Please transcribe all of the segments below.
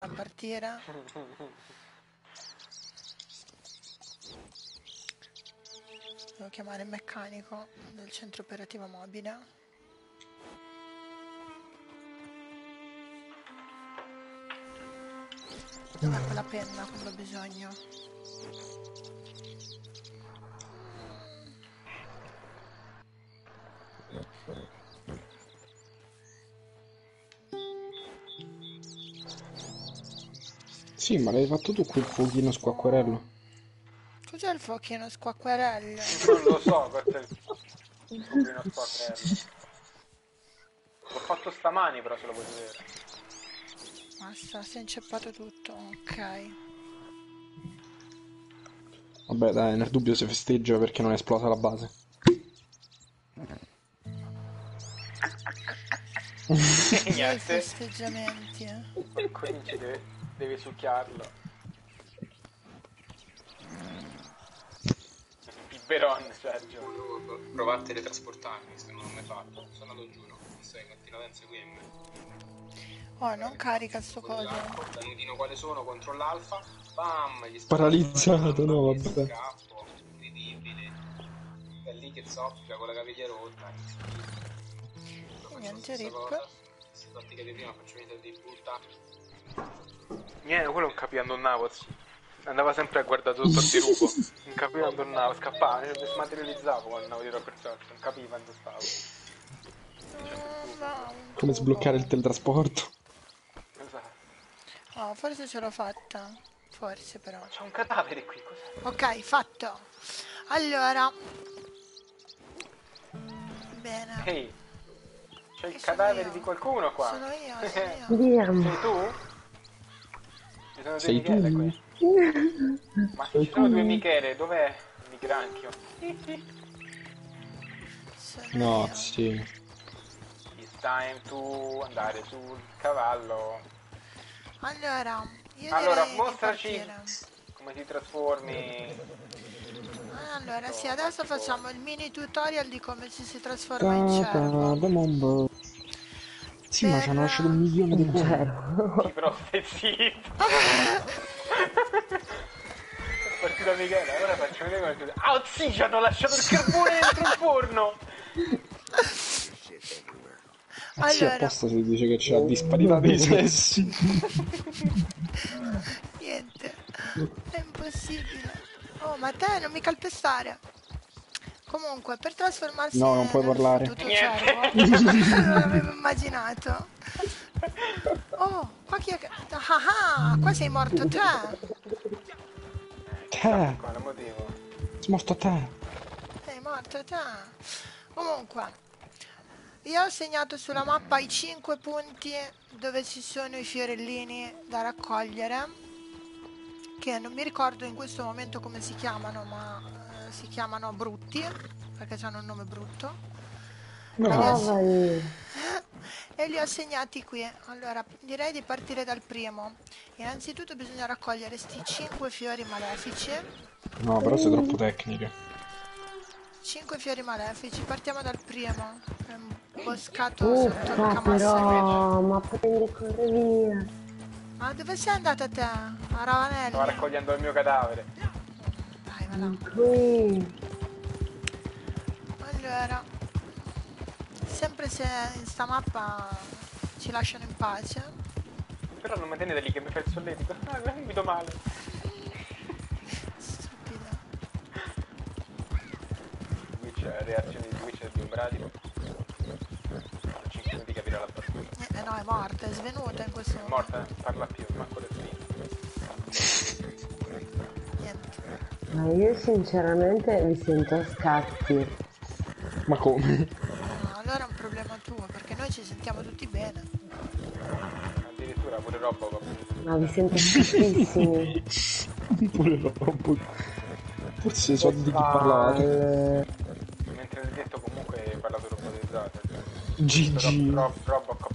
partire. Devo chiamare il meccanico del centro operativo mobile. Dov'è quella penna quando ho bisogno? Sì, ma l'hai fatto tu quel fuochino squacquerello? Cos'è il fuochino squacquerello? Non lo so, questo è il fuochino squacquerello. L'ho fatto stamani, però se lo puoi vedere. Basta, si è inceppato tutto, ok. Vabbè, dai, nel dubbio si festeggia perché non è esplosa la base. I Niente. festeggiamenti. Cominci, devi succhiarlo. Il Beron, Sergio. Devo provare a teletrasportarmi, se non l'ho mai fatto. Sono andato giù, no? Stai continuando a inseguirmi. Oh, non carica sto coso. Danudino quale sono contro l'alfa. Bam! Gli Paralizzato, no, vabbè. Scappo. Incredibile. È lì che zoppia con la caviglia rotta. Niente, rip. Se fatti capire prima faccio venire di brutta. Niente, quello non capiva non andavo. Andava sempre a guardare tutto il dirupo. Non capiva dove andavo, scappava, mi smaterializzavo quando andavo dietro per certo, non capiva dove stavo. Come sbloccare il teletrasporto? Esatto. Oh, forse ce l'ho fatta. Forse però. C'è un cadavere qui, cos'è? Ok, fatto. Allora. Bene. Ehi, c'è il Sono cadavere io. di qualcuno qua. Sono io, sono io. Sei tu? Ci sono due Sei Michele tu? qui. Ma ci sono due Michele, dov'è il migranchio? Sono No, io. sì. It's time to andare sul cavallo. Allora, io Allora, direi di mostraci partire. come ti trasformi. Allora, sì, adesso facciamo il mini tutorial di come ci si trasforma in cervo. Sì, ma ci hanno lasciato 1 milione di coin. Sì, però stai zitto. È partita Michele, ora faccio vedere come. Ah, sì, ci hanno lasciato il carbone dentro il forno. Sì, Allora, apposta si dice che c'è la disparità dei sessi. niente, è impossibile. Oh, ma te non mi calpestare. Comunque, per trasformarsi No, non puoi nel parlare. fottuto Niente. cervo, non l'avevo immaginato. Oh, qua chi è che... Ah, qua sei morto te. Te! Quale motivo? Sei morto te! Sei morto te. Comunque, io ho segnato sulla mappa i 5 punti dove ci sono i fiorellini da raccogliere, che non mi ricordo in questo momento come si chiamano, ma si chiamano brutti, perché hanno un nome brutto. E li ho segnati qui. Allora, direi di partire dal primo. Innanzitutto bisogna raccogliere sti 5 fiori malefici. No, però sei troppo tecnica. 5 fiori malefici, partiamo dal primo. È un boscato sotto il camasso. Però, ma prendi corre via. Ma dove sei andata te? A Ravanelli? Stavo raccogliendo il mio cadavere. Dai, va là. Qui. Allora, sempre se in sta mappa ci lasciano in pace. Però non mi tenete lì che mi fa il solletico. Ah, mi vedo male. Stupido. Twitch, reazione di Twitch è sgombratico. 5 minuti capire la battuta. No, è morta, è svenuta in questo È momento. morta? Parla più, manco le spine. Niente. Ma io sinceramente mi sento a scatti. Ma come? No, allora è un problema tuo, perché noi ci sentiamo tutti bene. Addirittura pure Robocop. Ma vi sento scattissimi. Pure Robocop. Forse so di chi parlavate. Mentre nel detto comunque hai parlato robotizzate. GG. Robocop.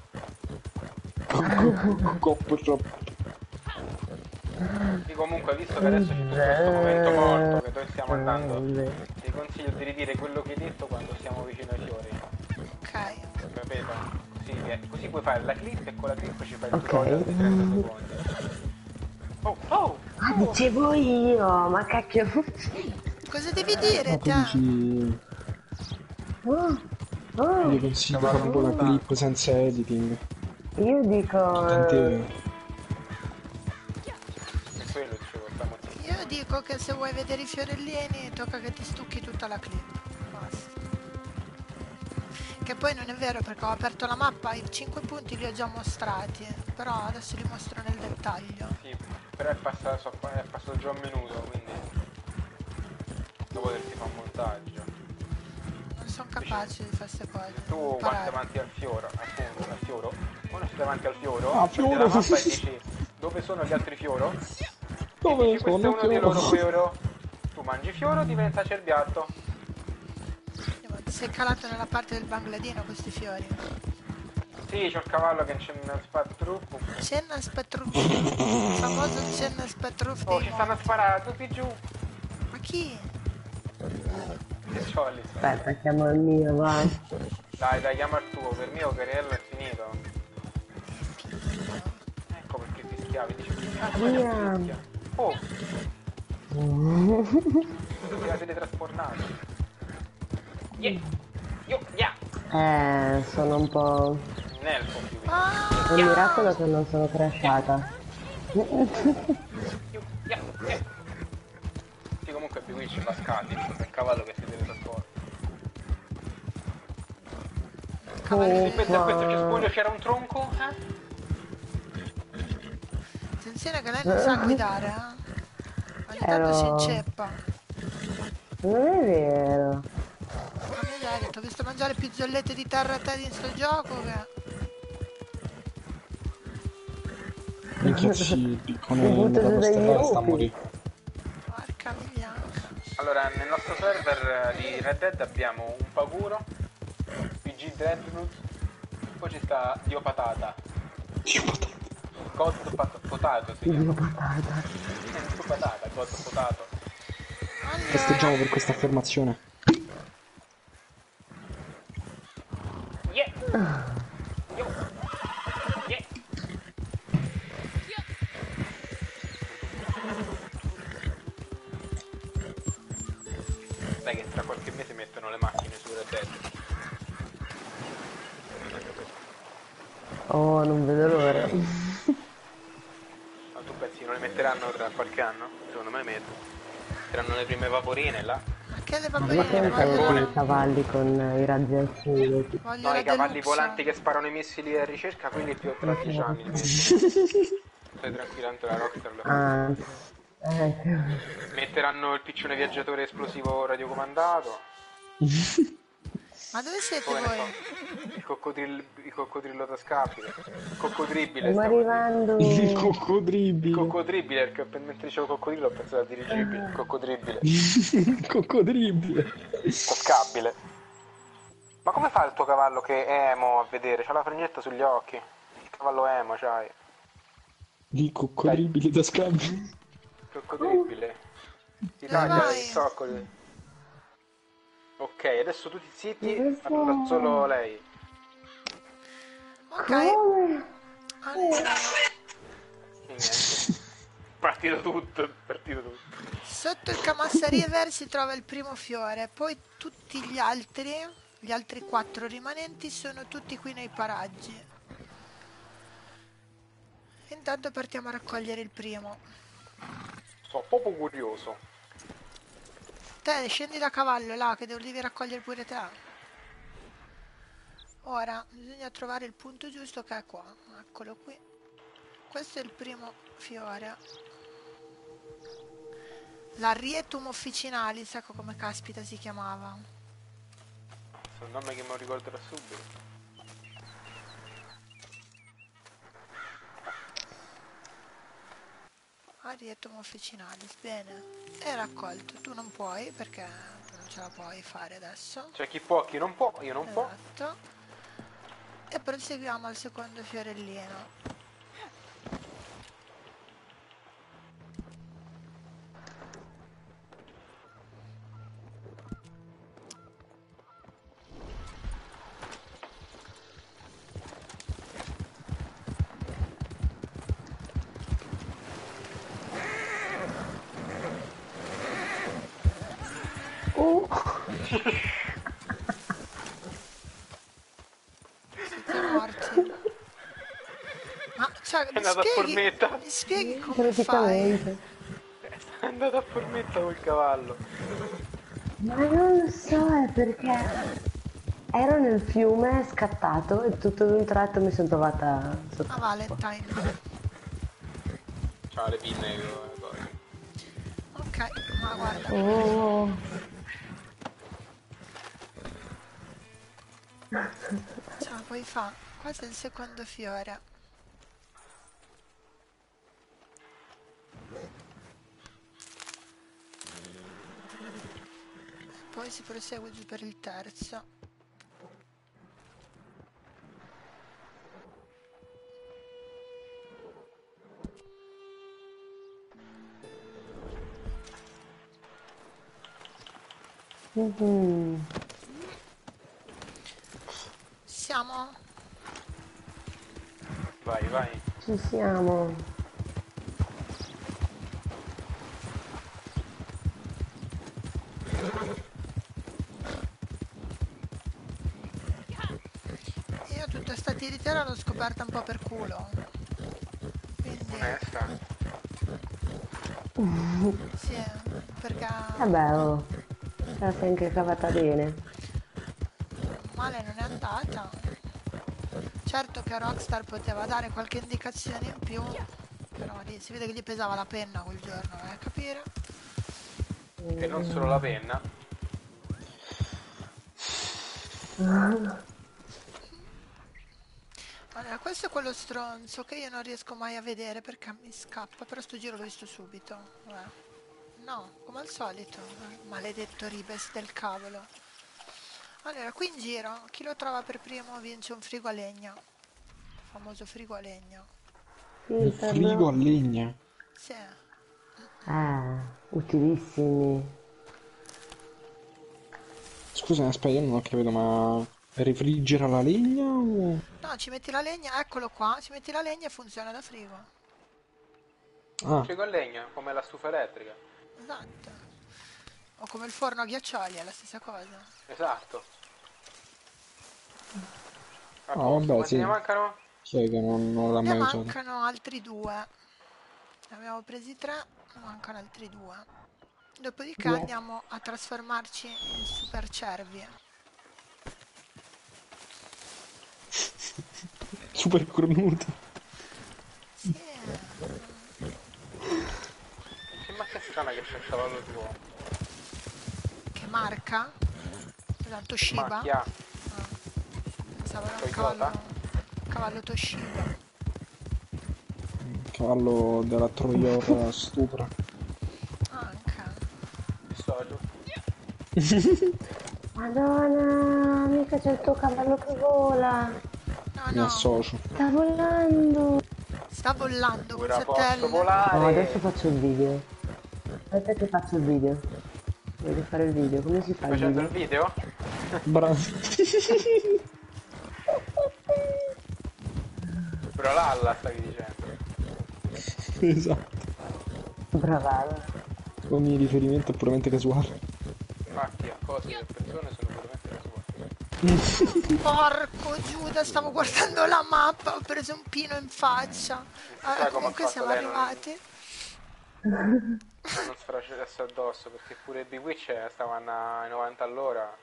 Sì, comunque visto che adesso c'è tutto questo momento morto che noi stiamo andando, ti consiglio di ridire quello che hai detto quando siamo vicino ai fiori. Ok. Capito? Così puoi fare la clip e con la clip ci fai il tutorial di 30 secondi. Ah, dicevo io, ma cacchio. Cosa devi dire, Ma tu te? dici... Oh, oh, Io consiglio Cavallo proprio la importante. clip senza editing. io dico... Tant'è... Per quello dicevo, stiamo zitti. Io dico che se vuoi vedere i fiorellini tocca che ti stucchi tutta la clip. Basta. Che poi non è vero perché ho aperto la mappa, i 5 punti li ho già mostrati, però adesso li mostro nel dettaglio. Sì, però è passato già un minuto, quindi dopo potersi fare un montaggio. Non sono capace di fare queste cose. Tu devo quando imparare. davanti al fioro, appunto, al fioro, quando sei davanti al fioro, Ah, prendi fioro! la mappa e dici dove sono gli altri fioro? E Dove dici questo è sono uno dei fioro? loro fioro. Tu mangi fioro, diventa cerbiatto. Ma ti sei calato nella parte del Bangladino questi fiori. Sì, c'ho il cavallo che c'è un spatruppo. Cenna Spetruf. Il famoso Cenna Spetruf Oh, dei ci stanno a morti. sparare tutti giù. Ma chi? Che c'ho lì? Aspetta, chiamo il mio, vai. Dai, chiama il tuo, per mio carriello è finito. Ecco perché fischiavi, dici che cazzo Via. fischia. Oh, ti la teletrasportato. Yeah. Sono un po'... Un elfo più. Ah! È un miracolo che non sono crashata. Sì, comunque Bewitch fa scatti, è il cavallo che si teletrasporta. In mezzo a questo cespuglio c'era un tronco, Attenzione che lei non sa guidare, eh? Ogni tanto si Ero... inceppa. Non è vero. Ma miseria, ti ho visto mangiare più zollette di terra a te in sto gioco che... Minchia, si piccone Mi butto nella giù dagli stellare sta a upi. morire. Porca miglianca. Allora, nel nostro server di Red Dead abbiamo un Paguro, PG Dreadnought, poi ci sta Dio Patata, God Potato si chiama. Dio patata. Dio Patata, God Potato. Festeggiamo per questa affermazione. Yeah! Yo! Yeah! Sai che tra qualche mese mettono le macchine su Red Dead. Oh, non vedo l'ora. Ma tu pensi non le metteranno tra qualche anno? Secondo me le mettono. Metteranno le prime vaporine là. Ma che le Ma bambine che carbone. fanno voglio, i cavalli con i razzi al cielo? voglio No, la i cavalli deluxe. volanti che sparano i missili a ricerca, quelli più tra 10 anni li mettono. Stai tranquillamente la Rockstar lo fa. Ah, Metteranno il piccione viaggiatore esplosivo radiocomandato. Ma dove siete Poi ne voi? so, il coccodrillo tascabile. Il coccodribile. stiamo stavo arrivando. Il dicendo. Il coccodribile. coccodribile, perché mentre dicevo coccodrillo ho pensato a dirigibile. Il coccodribile. Il coccodribile. Tascabile. Ma come fa il tuo cavallo che è emo a vedere? C'ha la frangetta sugli occhi. Il cavallo emo c'hai. Il coccodribile da scambio. Coccodribile. Ti Dove taglia vai? i zoccoli. Ok, adesso tutti zitti, parla solo lei. Ok, Come? allora, E niente. Partito tutto. sotto il Camassa River si trova il primo fiore, poi tutti gli altri 4 rimanenti sono tutti qui nei paraggi. Intanto partiamo a raccogliere il primo. Sono proprio curioso. Te scendi da cavallo là che devi raccogliere pure te. Ora bisogna trovare il punto giusto che è qua. Eccolo qui. Questo è il primo fiore. L'Arietum officinalis, ecco come caspita si chiamava. È un nome che mi ricorderò subito. Arietum officinalis, bene. È raccolto. Tu non puoi perché tu non ce la puoi fare adesso. Cioè chi può, chi non può, io non può. Esatto. E proseguiamo al secondo fiorellino. Siete morti. Ma cioè, È andato a formetta. mi spieghi come fai? Praticamente. È andato a formetta col cavallo. Ma non lo so, è perché ero nel fiume, è scattato e tutto d'un tratto mi sono trovata sotto A l'acqua. Valentine. C'ha le pinne con cose. Ok, ma guarda. Oh, Ce la puoi fare. Questo è il secondo fiore. Poi si prosegue giù per il terzo. mhm. Siamo? Vai, vai. Ci siamo. Io tutta sta tiritera l'ho scoperta un po' per culo. Quindi, Onesta. sì, perché Vabbè, oh, te la sei anche cavata bene. male non è andata. Certo che Rockstar poteva dare qualche indicazione in più, però lì si vede che gli pesava la penna quel giorno, vai a capire. E non solo la penna. Allora, questo è quello stronzo che io non riesco mai a vedere perché mi scappa, però sto giro l'ho visto subito. No, come al solito, maledetto Ribes del cavolo. Allora, qui in giro, chi lo trova per primo vince un frigo a legna. Il famoso frigo a legna. Un frigo a Filtralo. legna. Sì. Utilissimi. Scusa, aspetta, io non ho capito, ma refrigera la legna o... No, ci metti la legna, eccolo qua, ci metti la legna e funziona da frigo. Ah, Frigo a legna, come la stufa elettrica. Esatto. O come il forno a ghiaccioli, è la stessa cosa. Esatto. A ah, posto, vabbè, quanti ne sì. mancano? Chi è che non l'ha Ne mai usato? mancano altri due. Ne abbiamo presi tre, ne mancano altri due. Dopodiché Yes. andiamo a trasformarci in super cervi. Super cornuto. Sì, Che macchia strana che c'è il cavallo tuo. che marca? Cos'è, un Toshiba? Macchia. Ah, pensavo era Toyota? un cavallo Toshiba. Cavallo della Toyota stupra. Anche. Dissocio. Madonna, mica c'è il tuo cavallo che vola. No, Mi no, associo. Sta volando. sta bollando, Ora posso Buzzatella. No, adesso volare. faccio il video. Aspetta che faccio il video. Voglio fare il video. Come si fa Stai il facendo il video? video? Bravo. Brolalla stavi dicendo. Esatto. Bravata. Ogni riferimento è puramente casuale. Infatti a cose e a persone sono puramente casuali. Porco Giuda, stavo guardando la mappa, ho preso un pino in faccia. Sai come ha Comunque fatto siamo lei arrivati. a non sfracellarsi addosso, perché pure Bewitch stava a 90 all'ora.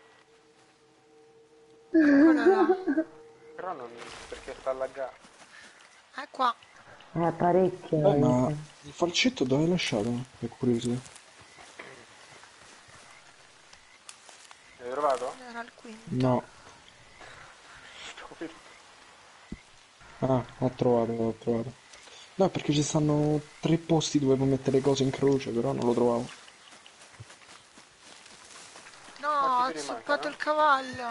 Eccolo là. Però non... perché sta allaggato. È qua. Parecchio. Ma mica. il falcetto dove hai lasciato? Per curiosità. L'hai trovato? Era il quinto. No. Stupid. Ah, ho trovato, l'ho trovato. No, perché ci stanno 3 posti dove puoi mettere le cose in croce, però non lo trovavo. No, Quanti ho fili zuppato mancano? il cavallo.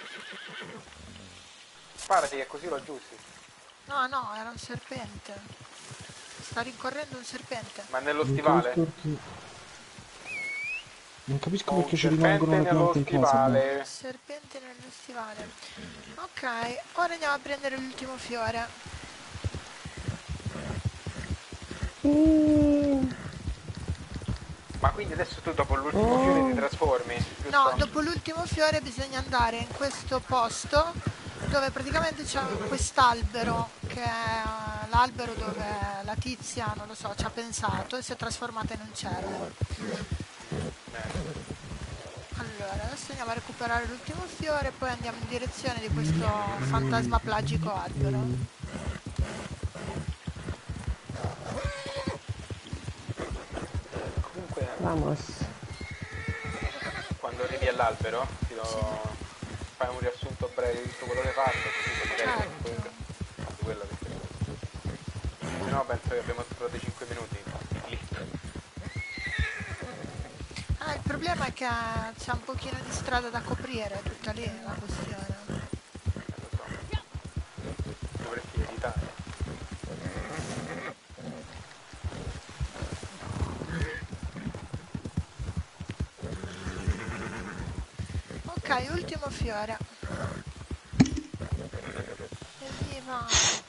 Sparati che così lo aggiusti. No, no, era un serpente. Sta rincorrendo un serpente. Ma nello Non stivale? capisco perché, non capisco Ho un perché ci rimangono serpente le nello piante in casa. boh. stivale. Serpente nello stivale. Ok, ora andiamo a prendere l'ultimo fiore. Sì. Ma quindi adesso tu dopo l'ultimo fiore ti trasformi? Giusto? No, dopo l'ultimo fiore bisogna andare in questo posto dove praticamente c'è quest'albero che è l'albero dove la tizia, non lo so, ci ha pensato e si è trasformata in un cervo. Allora, adesso andiamo a recuperare l'ultimo fiore e poi andiamo in direzione di questo fantasma plagico albero. Comunque, Vamos. quando arrivi all'albero ti fai un riassunto breve di tutto quello che hai fatto, così che magari Certo. comunque fatto quello che se no penso che abbiamo esplorato 5 minuti lì. Il problema è che c'è un pochino di strada da coprire, è tutta lì la questione. Lo so. Dovresti editare. Ok, ultimo fiore. Evviva!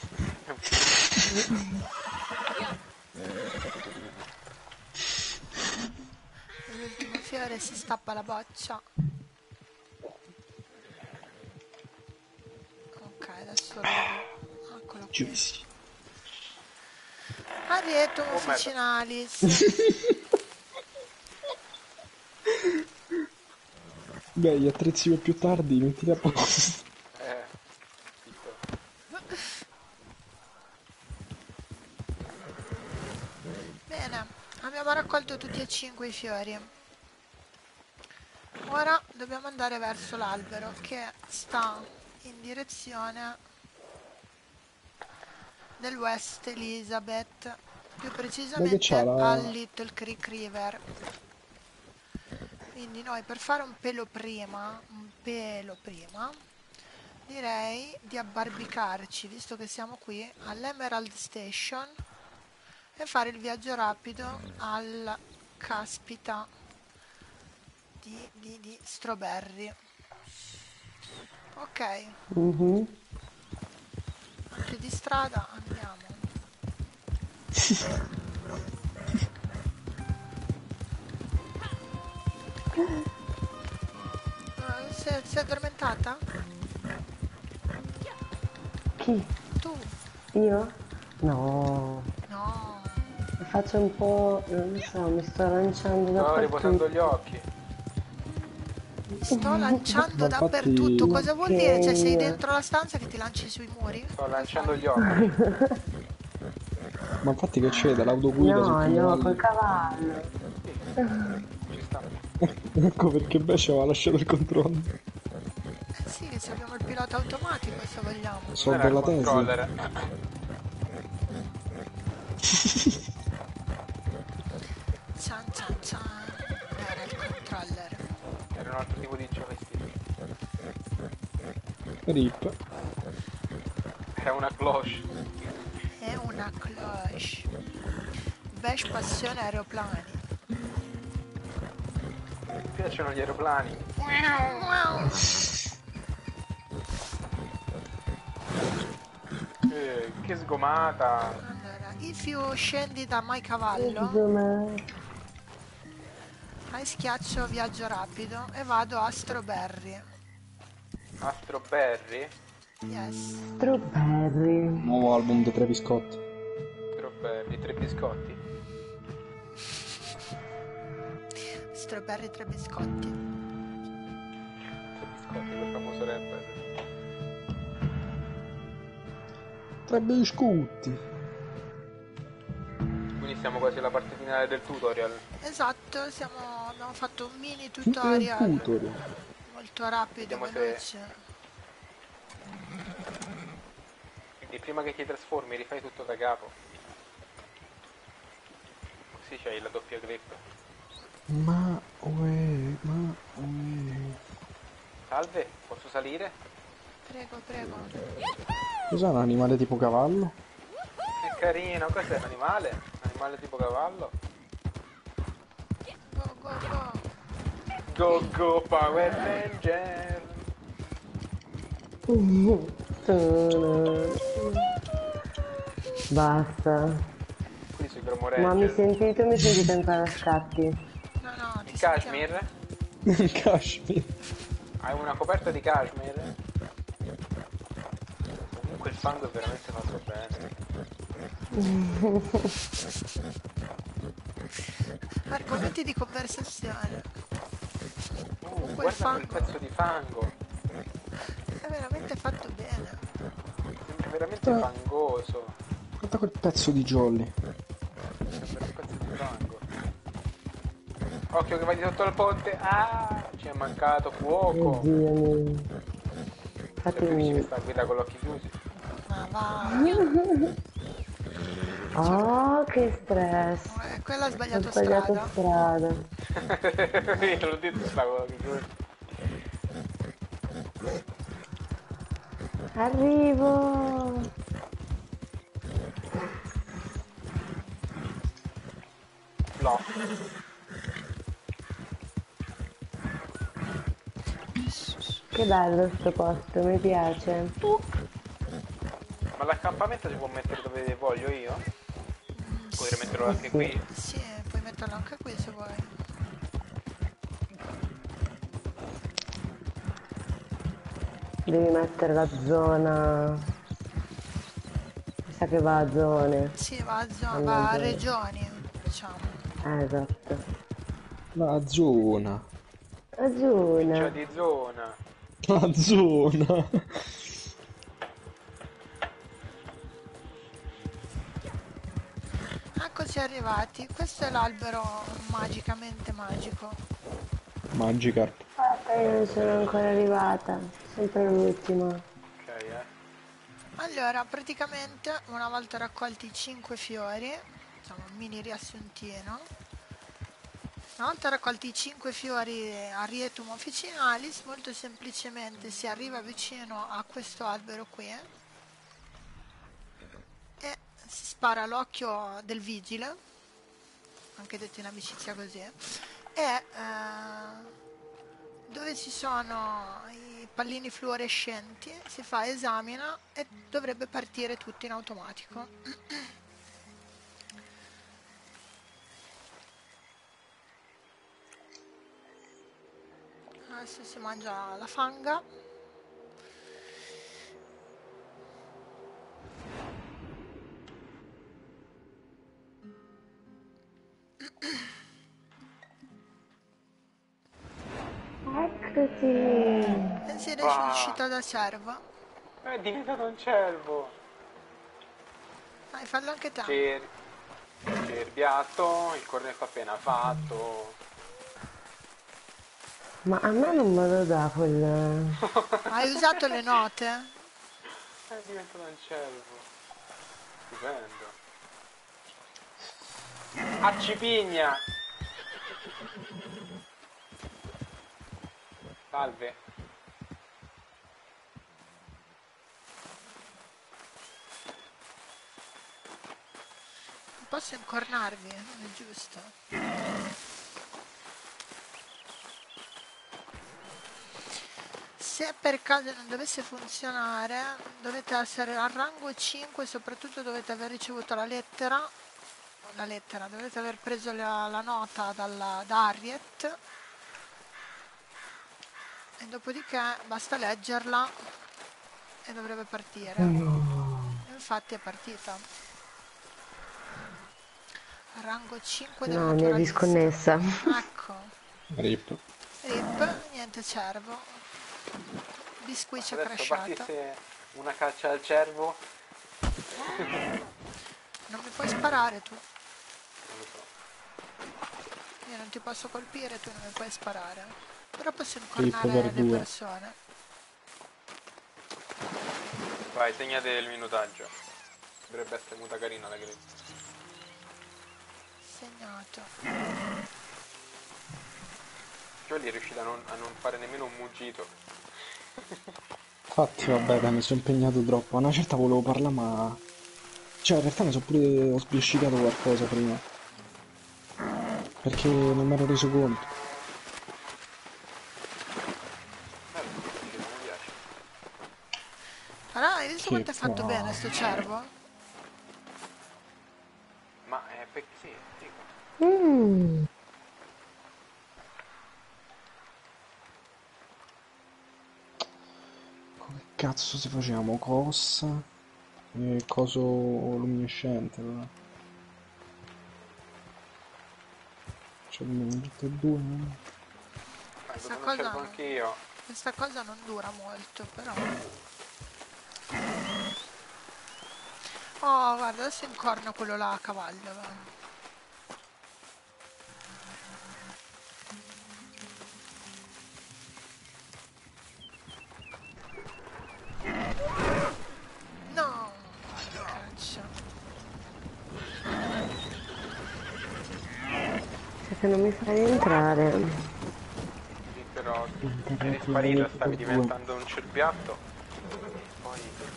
L'ultimo fiore si stappa la boccia. Ok, adesso lo vedo. Eccolo qui. Giusti. Arietum Oh, merda. officinalis. Beh, gli attrezzi per più tardi, mettili a posto. Zitto. Bene, abbiamo raccolto tutti e 5 i fiori. Ora dobbiamo andare verso l'albero che sta in direzione del West Elizabeth, più Ma precisamente che c'ha la... al Little Creek River. Quindi noi per fare un pelo prima, direi di abbarbicarci, visto che siamo qui, all'Emerald Station e fare il viaggio rapido al caspita di Strawberry. Ok, anche di strada andiamo. Sei addormentata? Chi? Tu? Io? No. No. Faccio un po', non lo so, mi sto lanciando Sto riposando dappertutto. gli occhi. Mi sto lanciando Ma infatti- dappertutto. Cosa vuol dire? Cioè sei Che- dentro la stanza che ti lanci sui muri? Sto lanciando gli occhi. Ma infatti che c'è? Dall'autoguida No, sotto i no, col cavalli? cavallo. Ci sta. Ecco perché Bescia aveva lasciato il controllo. Sì, che se abbiamo il pilota automatico se vogliamo. So Non era il della tesi. controller. Cian cian cian. Era il controller. Era un altro tipo di joystick. Rip. Era una cloche. È una cloche. Besh passione aeroplani. Mi piacciono gli aeroplani. Wow. Che sgomata. Allora, if you scendi da my cavallo, Insomma, hai schiaccio viaggio rapido e vado a Strawberry. A Strawberry? Yes. Strawberry. Nuovo album di Travis Scott. Strawberry, 3 biscotti. Strawberry 3 biscotti. 3 biscotti, quel famoso rapper. 3 biscotti. Quindi siamo quasi alla parte finale del tutorial. Esatto, abbiamo fatto un mini Il tutorial tutorial. molto rapido, Vediamo se- veloce. Quindi prima che ti trasformi rifai tutto da capo. Così c'hai la doppia clip. Ma uè. Salve, posso salire? Prego, prego. Cos'è un animale tipo cavallo? Che carino, cos'è un animale? Un animale tipo cavallo? Go, go, go. Go go Power Ranger! Basta. Qui sui Gromo Ma mi Ranger. sentite ancora a scatti? No, no, Di ti cashmere? Kashmir. Hai una coperta di cashmere? Comunque il fango è veramente fatto bene. Argomenti di conversazione. Comunque il Guarda quel fango pezzo di fango. è veramente fatto bene. Sembra veramente fangoso. Guarda quel pezzo di jolly. Sembra un pezzo di fango. Occhio che vai di sotto al ponte. Ah, ci è mancato fuoco. Oddio mio. Se preferisci che Infatti... sta a guida con gli occhi chiusi. Ma va. Oh, che stress. Quella ha Ho sbagliato sbagliato strada. strada. Io l'ho detto sta con gli occhi chiusi. Arrivo. No. Che bello sto posto, mi piace. Ma l'accampamento si può mettere dove voglio io? Potrei metterlo anche sì. qui? Sì, puoi metterlo anche qui se vuoi. Devi mettere la zona. Mi sa che va a zone. Sì, va a, Vanno va a zone. regioni, diciamo. Esatto. La zona. La Piccia zona. di zona. La zona. Eccoci arrivati. Questo è l'albero magicamente magico. Magikarp. Io non sono ancora arrivata. Sempre l'ultima. Ok, Allora, praticamente una volta raccolti i 5 fiori, insomma un mini riassuntino, una volta raccolti i 5 fiori Arietum officinalis, molto semplicemente si arriva vicino a questo albero qui e si spara l'occhio del vigile, anche detto in amicizia così, e dove ci sono i pallini fluorescenti si fa esamina e dovrebbe partire tutto in automatico. Adesso si mangia la fanga. Eccoti. E si è Ah, uscita da cervo. è diventato un cervo. Dai, fallo anche te. Cerbiato, il cornetto appena fatto. Ma a me non me lo dà quel... Hai usato le note? È diventato un cervo. Stupendo. Accipigna! Salve. Non posso incornarvi, non è giusto. Se per caso non dovesse funzionare, dovete essere al rango 5, soprattutto dovete aver ricevuto dovete aver preso la nota da Harriet e dopodiché basta leggerla e dovrebbe partire. Infatti è partita. Rango 5 del No, mi è naturalista. disconnessa. Ecco. Rip. Rip, niente cervo. Biscuit è Adesso crashato. partisse una caccia al cervo. Non mi puoi sparare tu. Non lo so. Io non ti posso colpire, tu non mi puoi sparare. Però posso Rip incornare per le 2. persone. Vai, segnate il minutaggio. Dovrebbe essere muta carina la griglia. Segnato. Jolly è riuscita a non fare nemmeno un muggito. Infatti, vabbè, dai, mi sono impegnato troppo. A una certa volevo parlare, ma... Cioè, in realtà mi sono pure... ho sbiascicato qualcosa prima. Perché non mi ero reso conto. Bello, mi piace. Allora, hai visto Che quanto è fatto qua... bene sto cervo? Ma è perché sì, dico. cazzo se facciamo? Cosa? E coso luminescente, però. C'è almeno tutte e due, no? Questa Non cosa, cerco anche io. questa cosa non dura molto, però. Oh, guarda, adesso incorno quello là a cavallo. Va. No, caccia. Perché non mi fai entrare? Sì, però Internet eri sparito, stavi due. diventando un cerbiatto. Poi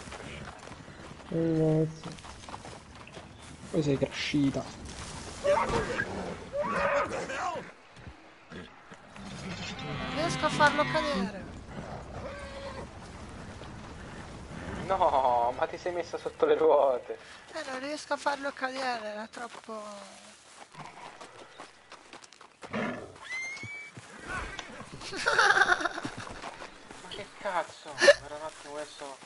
Invece. Poi sei crescita. Riesco a farlo cadere. no, ma ti sei messa sotto le ruote. Non riesco a farlo cadere, era troppo... Ma che cazzo? Era un attimo adesso.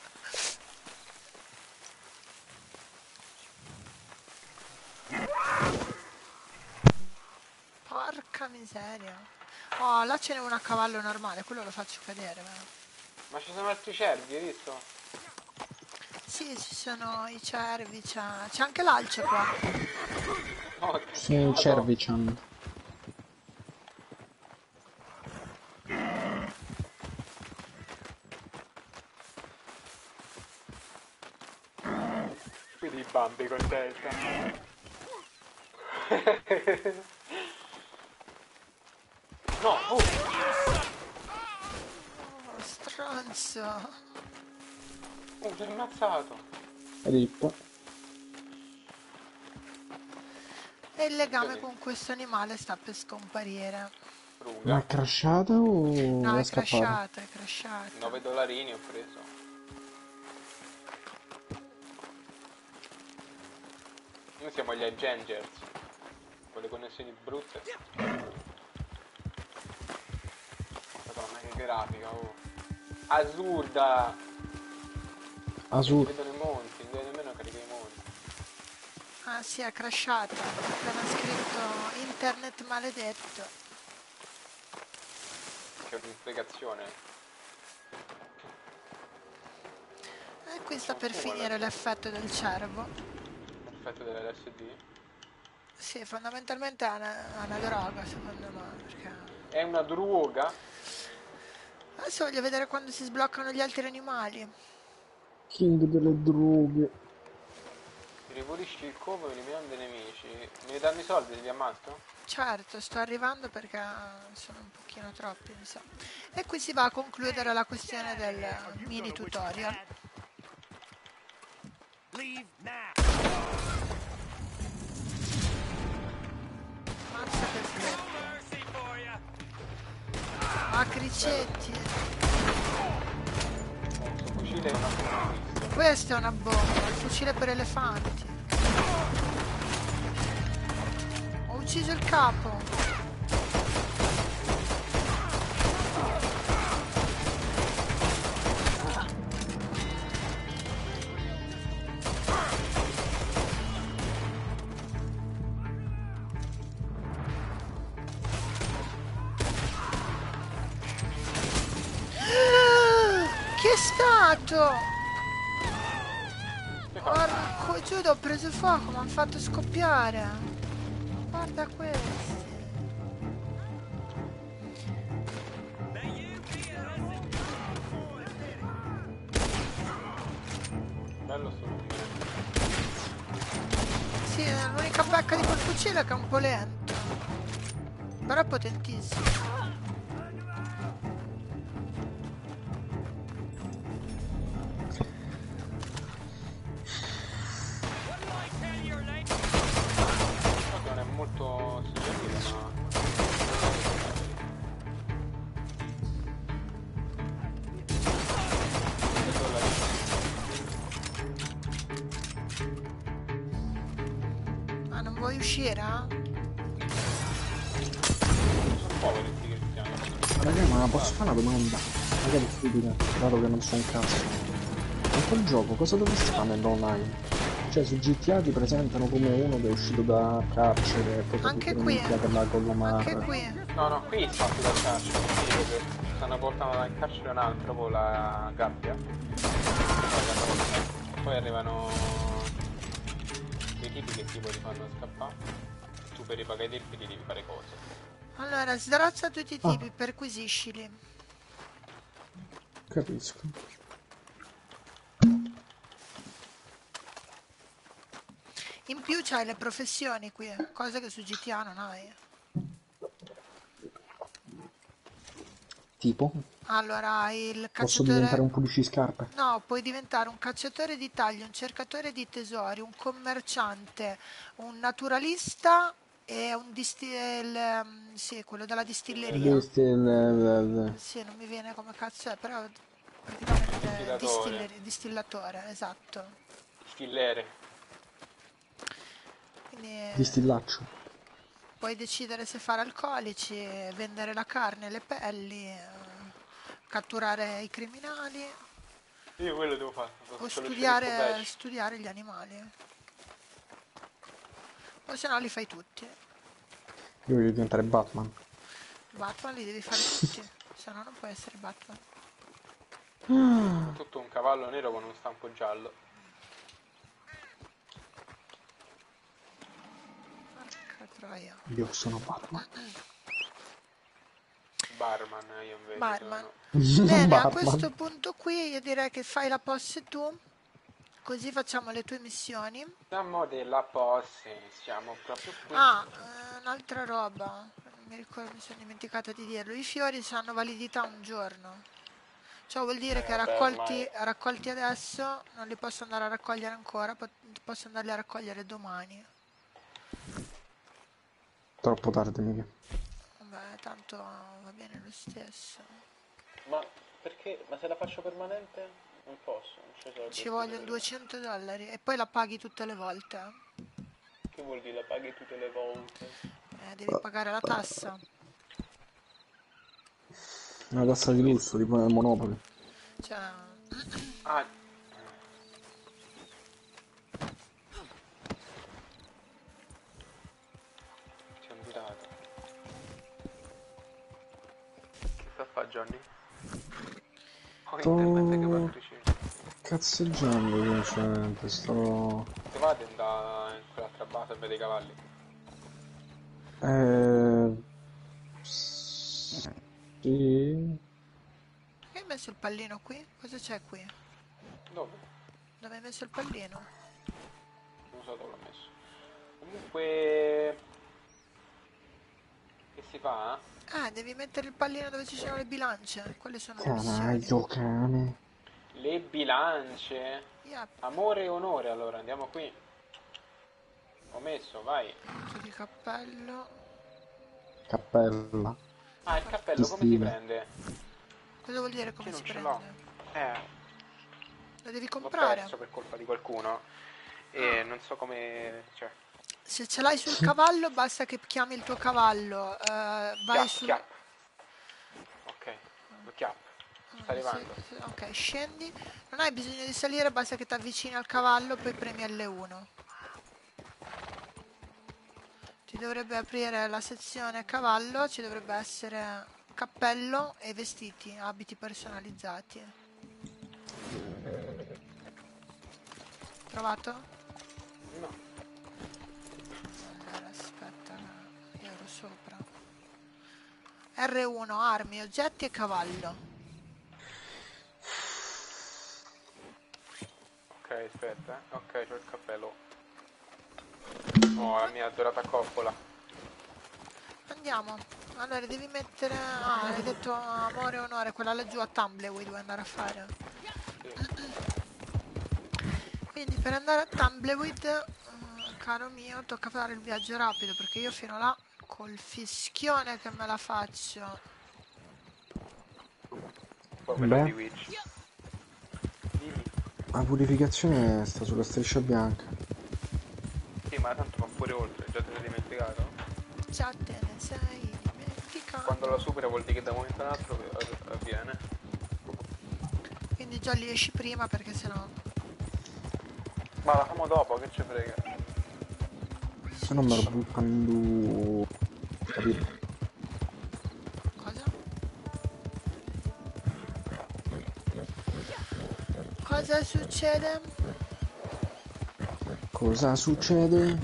Porca miseria. Oh, là ce n'è uno a cavallo normale, quello lo faccio cadere. Ma ci sono altri cervi, hai visto? Sì, ci sono i cervi, c'è anche l'alce qua. Oh, Sì, Cervichan. Quindi i bambi con testa. No, oh! Oh, stronzo. Oh, mi hai ammazzato. Rip. E il legame Così. con questo animale sta per scomparire. Ma Ruga. è crashata o No, è è scappata? crashata, è crashata. 9 dollarini ho preso. Noi siamo gli Avengers. Con le connessioni brutte. Madonna, che grafica, oh. Assurda! Azur. Vedono i monti, non vedo nemmeno carica i monti. Ah sì, è crashata. Ho appena scritto internet maledetto. C'è un'inspiegazione. E qui sta per finire l'effetto del cervo. L'effetto dell'LSD. Sì, fondamentalmente è una droga, secondo me, perché... È una droga. Adesso voglio vedere quando si sbloccano gli altri animali. King delle droghe. Ripulisci il covo eliminando i nemici. Mi danno i soldi se li ammazzo? Certo, sto arrivando perché sono un pochino troppi, mi sa. E qui si va a concludere la questione del mini tutorial. Mazza che freddo. Ah, cricetti. Questo fucile è una bomba. Questa è una bomba, il fucile per elefanti. Ho ucciso il capo. Chi è stato? Porco Giuda, ho preso fuoco, mi hanno fatto scoppiare. Guarda questi. Bello sto numero. Sì, l'unica pecca di quel fucile è che è un po' lento. Però è potentissimo. Non è molto suggerito, ma... Ma non vuoi uscire, eh? Sono poveri sti cristiani. Raga, ma posso fare una domanda? Magari stupida, dato che non so un cazzo. quel gioco cosa dovresti fare nell'online? Cioè su GTA ti presentano come uno che è uscito da carcere e poi fa Anche tutte le qui. minchiate là con l'Omar. Anche qui. No, qui fatti dal carcere, sì, perché stanno portando dal carcere un altro con la gabbia. Poi arrivano dei tipi che tipo ti fanno scappare. Tu per ripagare i tempi ti devi fare cose. Allora, sdrazza tutti i tipi, perquisiscili. Capisco. In più c'hai le professioni qui, cosa che su GTA non hai. Tipo? Allora, hai il Posso diventare cacciatore... un pulisciscarpe? No, puoi diventare un cacciatore di tagli, un cercatore di tesori, un commerciante, un naturalista e un sì, quello della distilleria. Sì, non mi viene come cazzo è, però praticamente distillatore, esatto. Distillere. Quindi Distillaccio. puoi decidere se fare alcolici, vendere la carne, le pelli, catturare i criminali Io quello devo fare. o studiare gli animali. O se no li fai tutti. Io voglio diventare Batman. Batman li devi fare tutti, se no non puoi essere Batman. Tutto un cavallo nero con un stampo giallo. Porca troia. Io sono Batman. Barman, io invece Barman. sono... Bene, a Batman. questo punto qui io direi che fai la posse tu, così facciamo le tue missioni. Siamo della posse, siamo proprio qui. Un'altra roba, non mi ricordo, mi sono dimenticata di dirlo. I fiori hanno validità un giorno. Ciò vuol dire che raccolti adesso non li posso andare a raccogliere ancora, posso andarli a raccogliere domani. Troppo tardi, mica. Vabbè, tanto va bene lo stesso. Ma perché? Ma se la faccio permanente? Non posso, non ci sono. Ci vogliono $200 e poi la paghi tutte le volte. Che vuol dire? La paghi tutte le volte? Devi pagare la tassa. Una tassa di lusso, tipo nel Monopoli. Cioè, Ah, ci hanno tirato. Che sta a fa Johnny? Ho internet che va a crescere. Cazzeggiando, sinceramente, sto... Dove vado in quell'altra base per i cavalli? Sì. hai messo il pallino qui? Cosa c'è qui? Dove? Dove hai messo il pallino? Non so dove l'ho messo. Comunque... Che si fa? Devi mettere il pallino dove ci sono le bilance. Quelle sono le missioni. Canaglio, cane. Le bilance. Yep. Amore e onore, allora andiamo qui. Ho messo, vai. Tutto di cappello. Cappella. Ah, il cappello come si prende? Cosa vuol dire come Io si non ce l'ho. prende? Lo devi L'ho comprare. perso per colpa di qualcuno. E non so come... Cioè... Se ce l'hai sul cavallo basta che chiami il tuo cavallo. Vai sul... Chiap. Ok, lo chiap. Sta arrivando. Ok, scendi. Non hai bisogno di salire, basta che ti avvicini al cavallo, poi premi L1. Ti dovrebbe aprire la sezione cavallo, ci dovrebbe essere cappello e vestiti, abiti personalizzati. Trovato? No. Allora, aspetta, io ero sopra. R1, armi, oggetti e cavallo. Ok, aspetta. Ok, c'ho il cappello. Oh, la mia adorata coppola. Andiamo. Allora devi mettere... hai detto amore e onore, quella laggiù a Tumbleweed vuoi andare a fare. Quindi per andare a Tumbleweed, caro mio, tocca fare il viaggio rapido, perché io fino là, col fischione che me la faccio. Poi quello Beh. di Witch. Dimmi. La purificazione sta sulla striscia bianca. Sì, ma tanto va pure oltre, già te l'hai dimenticato? Già te ne sei dimenticato. Quando lo supera vuol dire che da un momento all'altro avviene. quindi già li esci prima perché sennò... Ma la famo dopo, che ci frega. Se non me lo buttando... Capito? Cosa? Cosa succede? Cosa succede?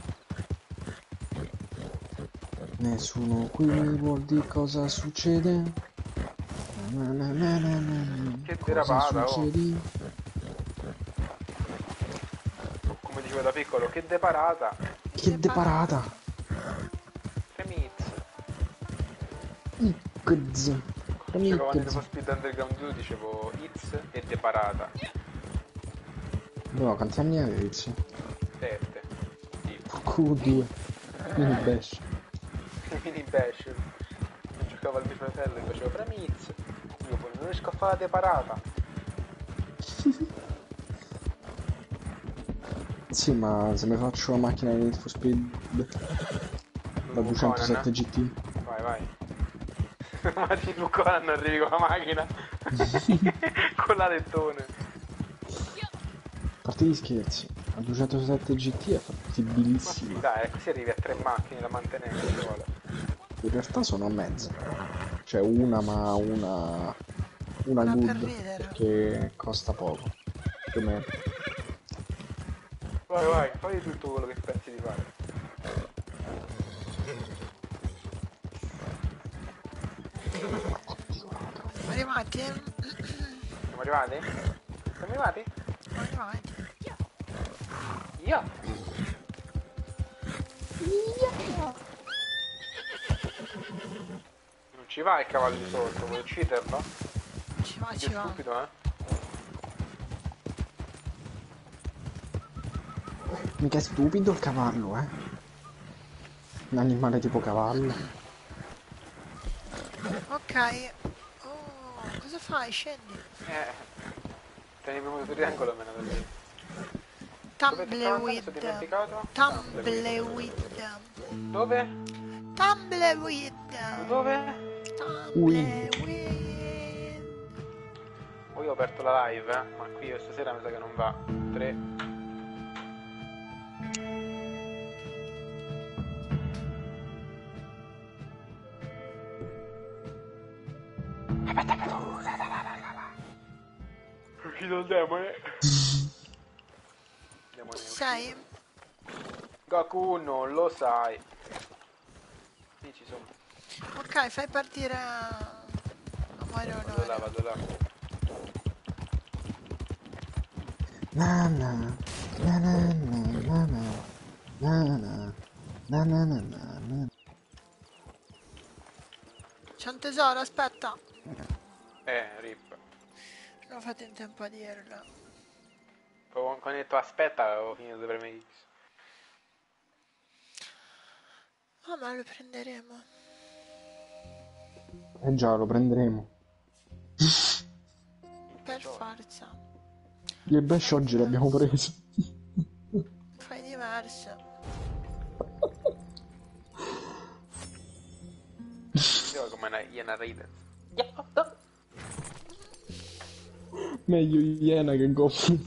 Nessuno qui vuol dire cosa succede. Che Cosa derapata, oh. succede? Come dicevo da piccolo, che deparata. Che deparata! Remix. X. Cioè, quando devo Speed Underground 2 dicevo It's e deparata. No, quanti anni avevi? 7. Q2. Mini bash. Mini bash. Giocavo al mio fratello e facevo Premiz. Io poi non riesco a fare la deparata. Sì, ma se mi faccio la macchina di Need for Speed da 207 GT. Vai, vai. Ma di Luca non arrivi con la macchina. Con l'alettone. A parte gli scherzi, a 207 GT è fattibilissimo. Ma sì, dai, così arrivi a 3 macchine da mantenere, che ci vuole. In realtà sono a mezza. Cioè una, ma una Una per good, ridere. perché costa poco. Più o meno. Vai, vai, fai tutto quello che pensi di fare. Siamo arrivati? Siamo arrivati? Siamo arrivati? Siamo arrivati. Io! Non ci va il cavallo di sotto, vuoi ucciderlo? Ci va, Che ci va. stupido, eh? Mica è stupido il cavallo, eh? Un animale tipo cavallo. Ok. Oh, cosa fai? Scendi. Tieni primo il triangolo almeno da lì. Dove ti stavo andando? Sono Tumbleweed. dimenticato? Tumbleweed. Dove? Tumbleweed. Dove? Tumbleweed. Oh, io ho aperto la live, ma qui io stasera mi sa che non va. 3. È uscito il demone. Demone. Ci sei? Goku non lo sai. Sì, ci sono. Ok, fai partire Amore Vado là, Onore. vado là. Na na na na na na na na na na na na na. C'è un tesoro, aspetta. Rip. Non ho fatto in tempo a dirlo. Quando ho detto aspetta avevo finito di premere X. Oh, ma lo prenderemo. Eh già, lo prenderemo. Per forza. Io e Bash oggi l'abbiamo preso. Fai diverso. Io come una iena ride. Meglio iena che goffo.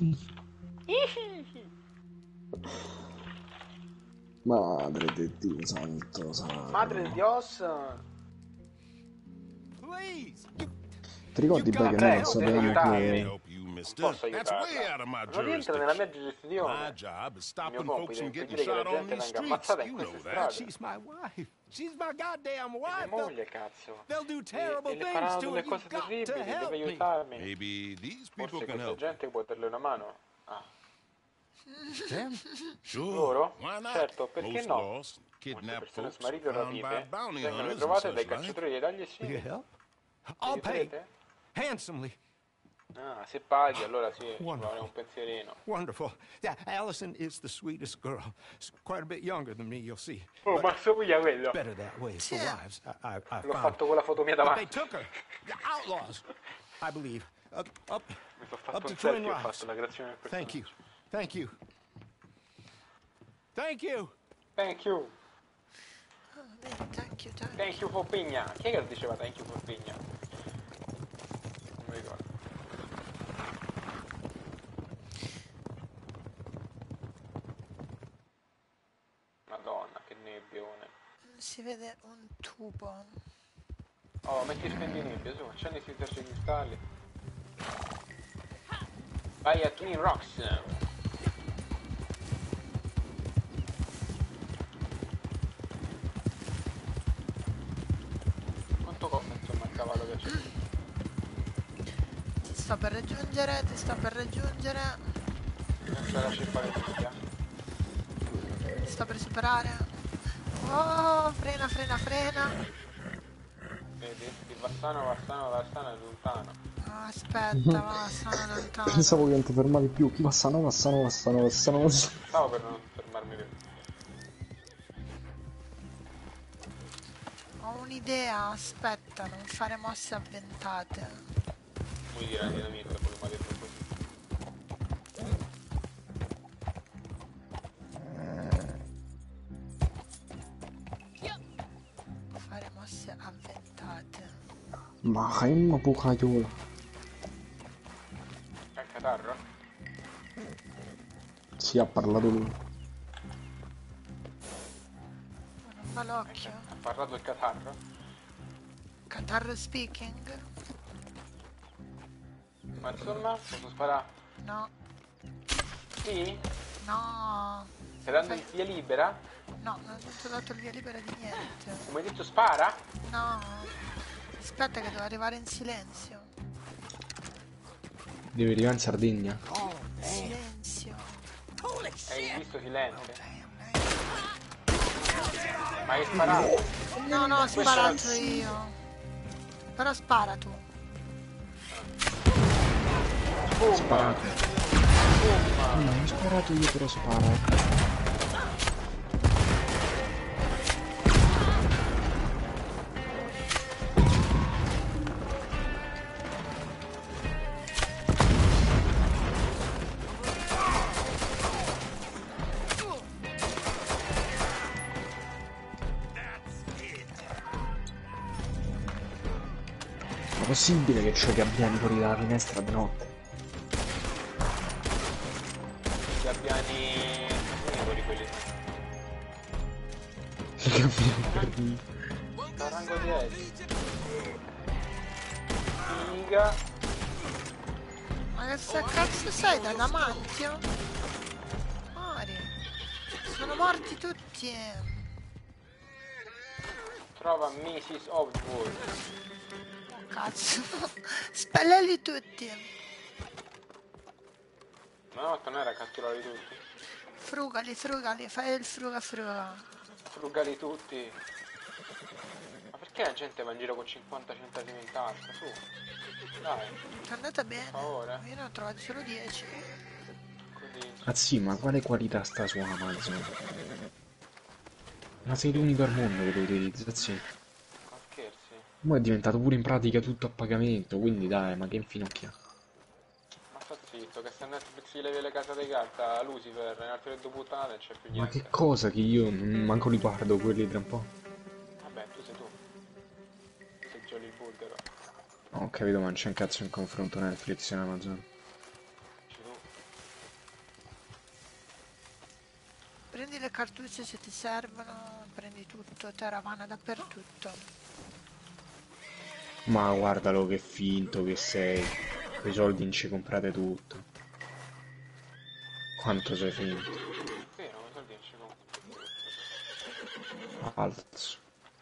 Madre di Dio santo, santo. Madre di Dios. Ti ricordi poi che noi non sapevamo che... Non posso aiutarla. Non rientra nella mia gestione. Il mio compito è impedire che la gente venga ammazzata in queste strade. Mia moglie, cazzo. E le faranno delle cose terribili, deve aiutarmi. Forse questa gente può darle una mano. Ah. Loro? Certo, perché no? Molte persone smarrite o rapite vengono trovate dai cacciatori dei ragli e simili. I'll pay Aiuterete? handsomely. Ah, se paghi allora sì, ci vuole un pensierino. Wonderful. Yeah, Allison is the sweetest girl. She's quite a bit younger than me, you'll see. Oh, ma somiglia quello. Better that way for wives. I L'ho found. fatto con la foto mia But davanti. they took her. The outlaws, I believe. Up Mi sono fatto up to un Twin selfie e ho Rocks. fatto la creazione del Thank you. personaggio. Thank you. Thank you. Thank you. Oh, vedi, thank you, thank you. Thank you for pigna. Chi è che diceva thank you for pigna? Non mi ricordo. ragione. Si vede un tubo. Oh, metti il spendinibio, su, accendi questi terzi cristalli. Vai a Twin Rocks. Quanto costa insomma il cavallo che c'è? Ti sto per raggiungere, ti sto per raggiungere. Questa è la cippa che piglia. Ti sto per superare. Oh, frena, frena, frena. Vedi? Il Vassano è lontano. Oh, aspetta, va, sono lontano. Pensavo che non ti fermavi più. Vassano. Stavo per non fermarmi più. Ho un'idea, aspetta, non fare mosse avventate. Vuoi dire la dinamite, quello mi ha detto così. Fare mosse avventate. Ma Haim Bucaiola. C'è il catarro? Sì, ha parlato lui. Ma non fa l'occhio. Ha parlato il catarro? Catarro speaking? Ma insomma, posso sparare? No, Sì? no. Stai dando il via libera? No, non ti ho dato il via libera di niente. Come hai detto spara? No. Aspetta che devo arrivare in silenzio. Devi arrivare in Sardegna. Silenzio. Hai visto silenzio? Ma hai sparato? No, no, ho Questo sparato io. Però spara tu. Sparato. No, ho sparato io, però spara. È possibile che c'è gabbiani fuori dalla finestra di notte? I gabbiani carnivori quelli. I gabbiani carnivori. Rango 10. Figa. Ma che cazzo sei, d'adamantio? Mori. Sono morti tutti. Trova Mrs. Outwood. Oh, cazzo. Spelleli tutti. Una volta non era catturarli tutti. Frugali, frugali, fai il fruga fruga. Frugali tutti. Ma perché la gente va in giro con 50 centesimi in tasca? Su. Dai, Ti è andata bene? per favore. Io ne ho trovati solo 10. Così. Ah sì, ma quale qualità sta su Amazon? Ma sei l'unico al mondo che lo utilizza, sì. Ma scherzi? Mo' è diventato pure in pratica tutto a pagamento, quindi dai, ma che infinocchia. Ma sta zitto, che se Netflix gli levi le case di carta a Lucifer in altre due puttate non c'è più Ma niente. che cosa che io manco li guardo quelli tra un po'. Vabbè, tu sei tu. Sei Jolly Bulgaro. No, ho capito, ma non c'è un cazzo in confronto Netflix e Amazon. Sei tu. Prendi le cartucce se ti servono, prendi tutto, Teravana dappertutto. Ma guardalo che finto che sei. Quei soldi non ci comprate tutto. Quanto sei finto. Sì, non mi soldi non ci compro. Falso.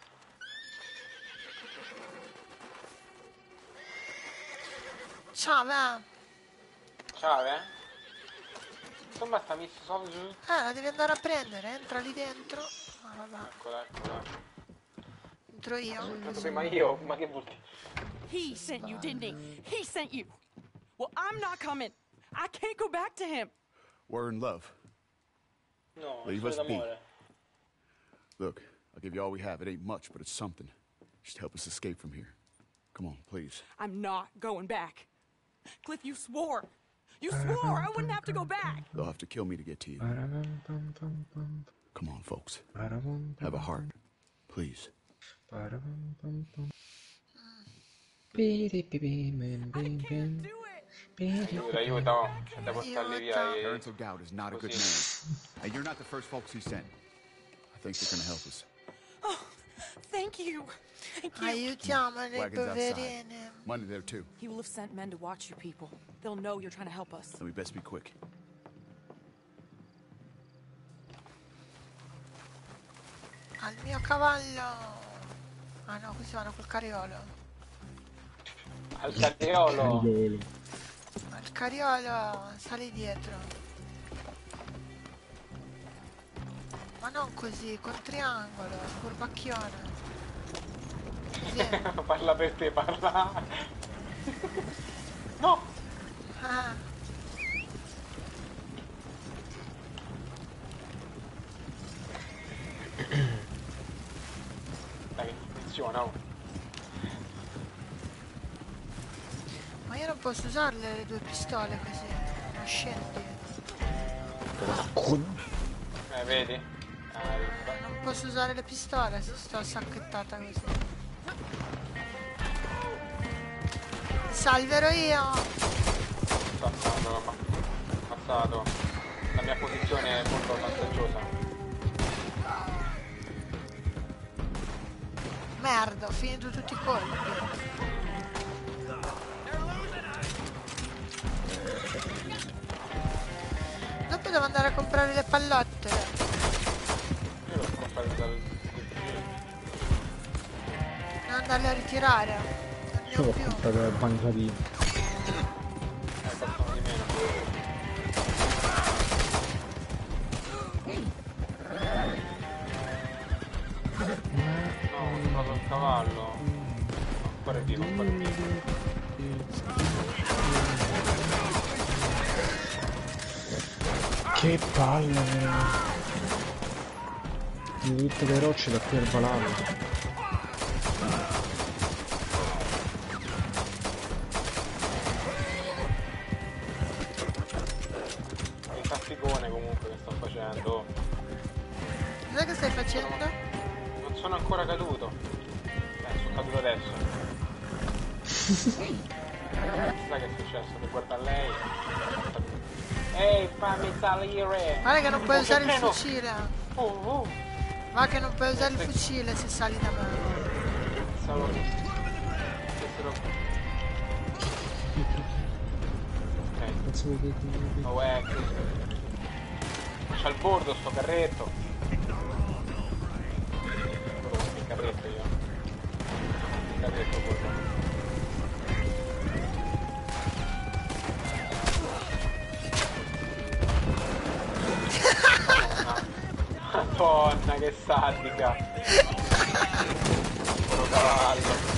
Ciao, va. Ciao, insomma sta Miss Soldier. La devi andare a prendere, entra lì dentro. Ah, vabbè, Eccola, eccola. entro io. Entrato prima io, ma che vuol dire? He sent you, didn't he? He sent you. Well, I'm not coming. I can't go back to him. We're in love. No, Leave storia us be. d'amore. Look, I'll give you all we have. It ain't much, but it's something. Just help us escape from here. Come on, please. I'm not going back. Cliff, you swore. You swore I wouldn't have to go back. They'll have to kill me to get to you. Come on, folks. Have a heart. Please. I can't do it. Aiuta, oh. C'è da portarli via. Parents O'Dowd is not a good man. And you're not the first folks he sent. I think they're gonna help us. Thank you. Thank you. Aiutiamoli, Wagon's outside. poverini. Money there too. He will have sent men to watch you people. They'll know you're trying to help us. Then we best be quick. Al mio cavallo. Ah no, questi vanno col cariolo. Al carriolo. Cariolo. Al cariolo, sali dietro. Ma non così, con triangolo, furbacchione. Così. Parla per te, parla. No! Ah. Dai, che funziona, oh. Ma io non posso usarle le due pistole così. Non scendi. Vedi? Ah, visto. Non posso usare le pistole se sto sacchettata così. Salverò io! Ammazzato. La mia posizione è molto vantaggiosa. Merda, ho finito tutti i colpi. Dopo devo andare a comprare le pallottole. Io l'ho comprato dal... Devo andarle a ritirare. Non ne Io ho l'ho più. comprato al bancadino. costano di meno. No, ho trovato il cavallo. Ancora è vivo, ancora è vivo. Che palle veramente. Di tutte le rocce da qui al valato. Il trafficone comunque che sto facendo. Cos'è che stai facendo? Non sono ancora caduto. Sono caduto adesso. Sai che è successo? Che guarda lei. Ehi, fammi salire! Guarda che non puoi Oh, usare il che treno! fucile. Oh. Va che non puoi usare il fucile se sali da me. Pensavo che Ok. Oh, c'ha il bordo sto carretto. Il carretto io. Il carretto bordo. Madonna, che sadica! Povero cavallo.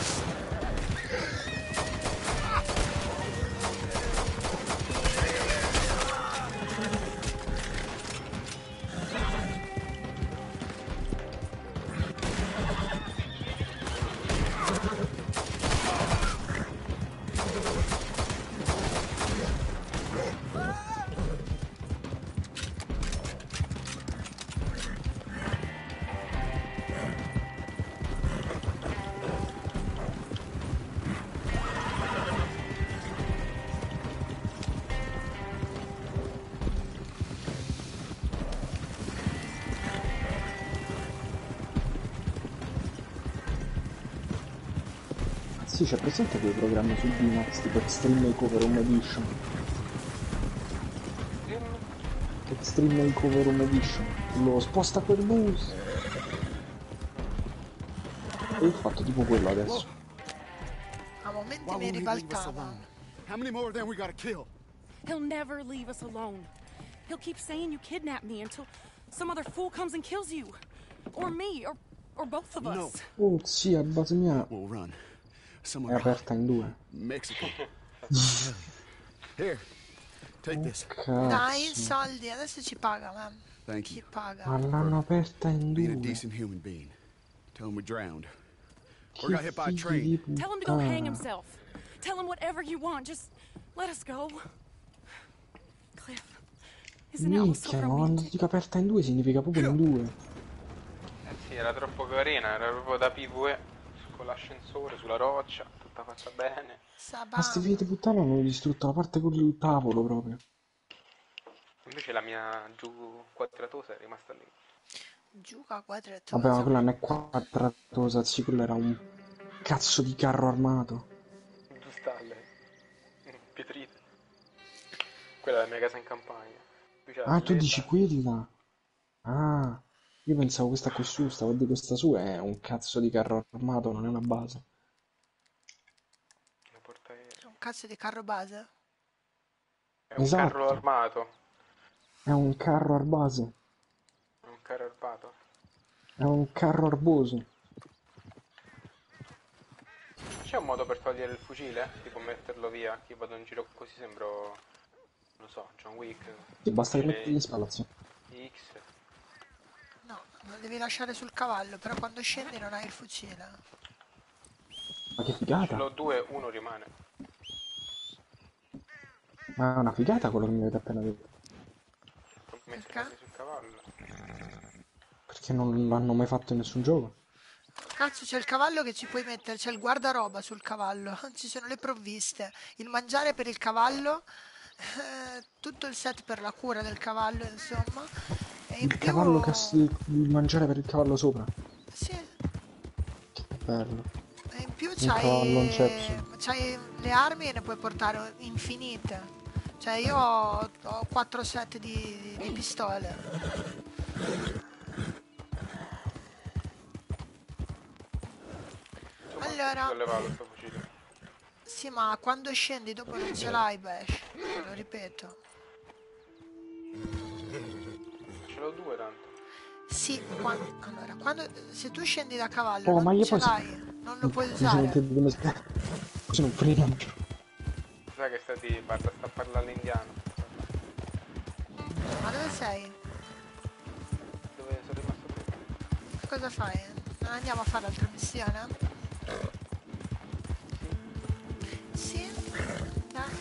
Sì, c'è presente quei programmi su Dinax tipo Extreme Makeover Home Edition? Extreme Makeover Home Edition. Lo sposta quel bus. E ho fatto tipo quello adesso. A momenti Why mi won't he leave us ribaltava. alone? How many more of them we gotta kill? He'll never leave us alone. He'll keep saying you kidnapped me until some other fool comes and kills you. Or me, or both of No. us. Oh, sì, a base mia We'll run. è Someone aperta in due. Mexico. Here, take this. Dai, Cazzo. soldi, adesso ci paga, ma Thank chi you. paga? Ma l'hanno aperta in Being a due. decent human being. Tell him we drowned. Or Che got hit by a figli train. di Tell him to go hang puttana. himself. Tell him whatever you want. Just let us go. Cliff, isn't it all so Minchia, ma quando romantic? dico aperta in due significa proprio in due. Sì, era troppo carina, era proprio da PvE. Con l'ascensore, sulla roccia, tutta fatta bene. Ma sti figli Sabam. di puttana hanno distrutto la parte con il tavolo proprio. Invece la mia giù quadratosa è rimasta lì. Giuca quadratosa. Vabbè, ma quella non è quadratosa, sì, quello era un cazzo di carro armato. Due stalle. Pietrite. Quella è la mia casa in campagna. Qui c'è la Ah, tu villetta. dici quella? Ah, io pensavo questa qui su, stavo a dire questa su è un cazzo di carro armato, non è una base. La portaerei. Un cazzo di carro base? È un Esatto. carro armato. È un carro arbase, È un carro armato. è un carro arboso. C'è un modo per togliere il fucile? Tipo metterlo via? Che vado in giro così sembro... non so, John Wick. Sì, basta che Fucile metti in spallazzo. X. No, lo devi lasciare sul cavallo, però quando scendi non hai il fucile. Ma che Ce figata! l'ho due, uno rimane. Ma è una figata quello che mi avete appena detto. Puoi Perché? metterli sul cavallo. Perché non l'hanno mai fatto in nessun gioco. Cazzo, c'è il cavallo che ci puoi mettere, c'è il guardaroba sul cavallo, ci sono le provviste, il mangiare per il cavallo, tutto il set per la cura del cavallo, insomma. E in Il più... cavallo il mangiare per il cavallo sopra. Sì, Che bello. e in più Un cavallo inception. c'hai le armi e ne puoi portare infinite. Cioè io ho 4 set di pistole. Insomma, Allora- sollevato sto fucile. Sì, ma quando scendi dopo non ce l'hai, Bash, te lo ripeto. Ce l'ho due tanto. Sì, allora, se tu scendi da cavallo Oh, non ma io ce poi... l'hai, non lo puoi Mi sono usare. intendo... Così non frega. Sai che sta a parlare l'indiano. Ma dove sei? Dove sono rimasto qui? Cosa fai? Non andiamo a fare l'altra missione? Sì? Dai.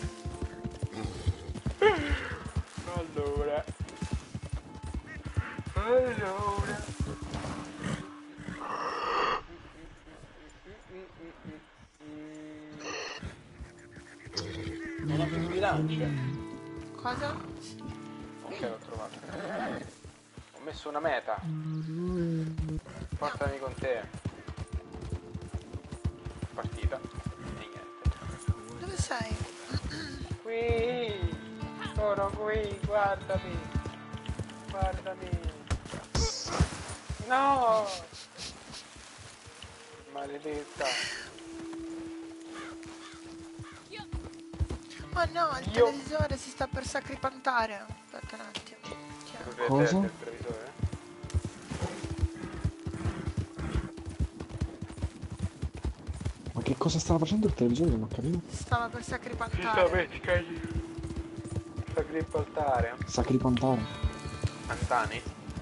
Allora. Non ho più sbilancio. Cosa? Ok, l'ho trovato. Ho messo una meta. Portami con te. Partita. E niente. Dove sei? Qui. Sono qui, guardami. Guardami. No! Maledetta. Oh no, il Io- televisore si sta per sacripantare. Aspetta un attimo. Tieni. Cos'è Cosa? il televisore? Ma che cosa stava facendo il televisore? Non ho capito. Stava per Ci sta sacripantare. pescando. Sacripaltare. Sacripantare. Antani?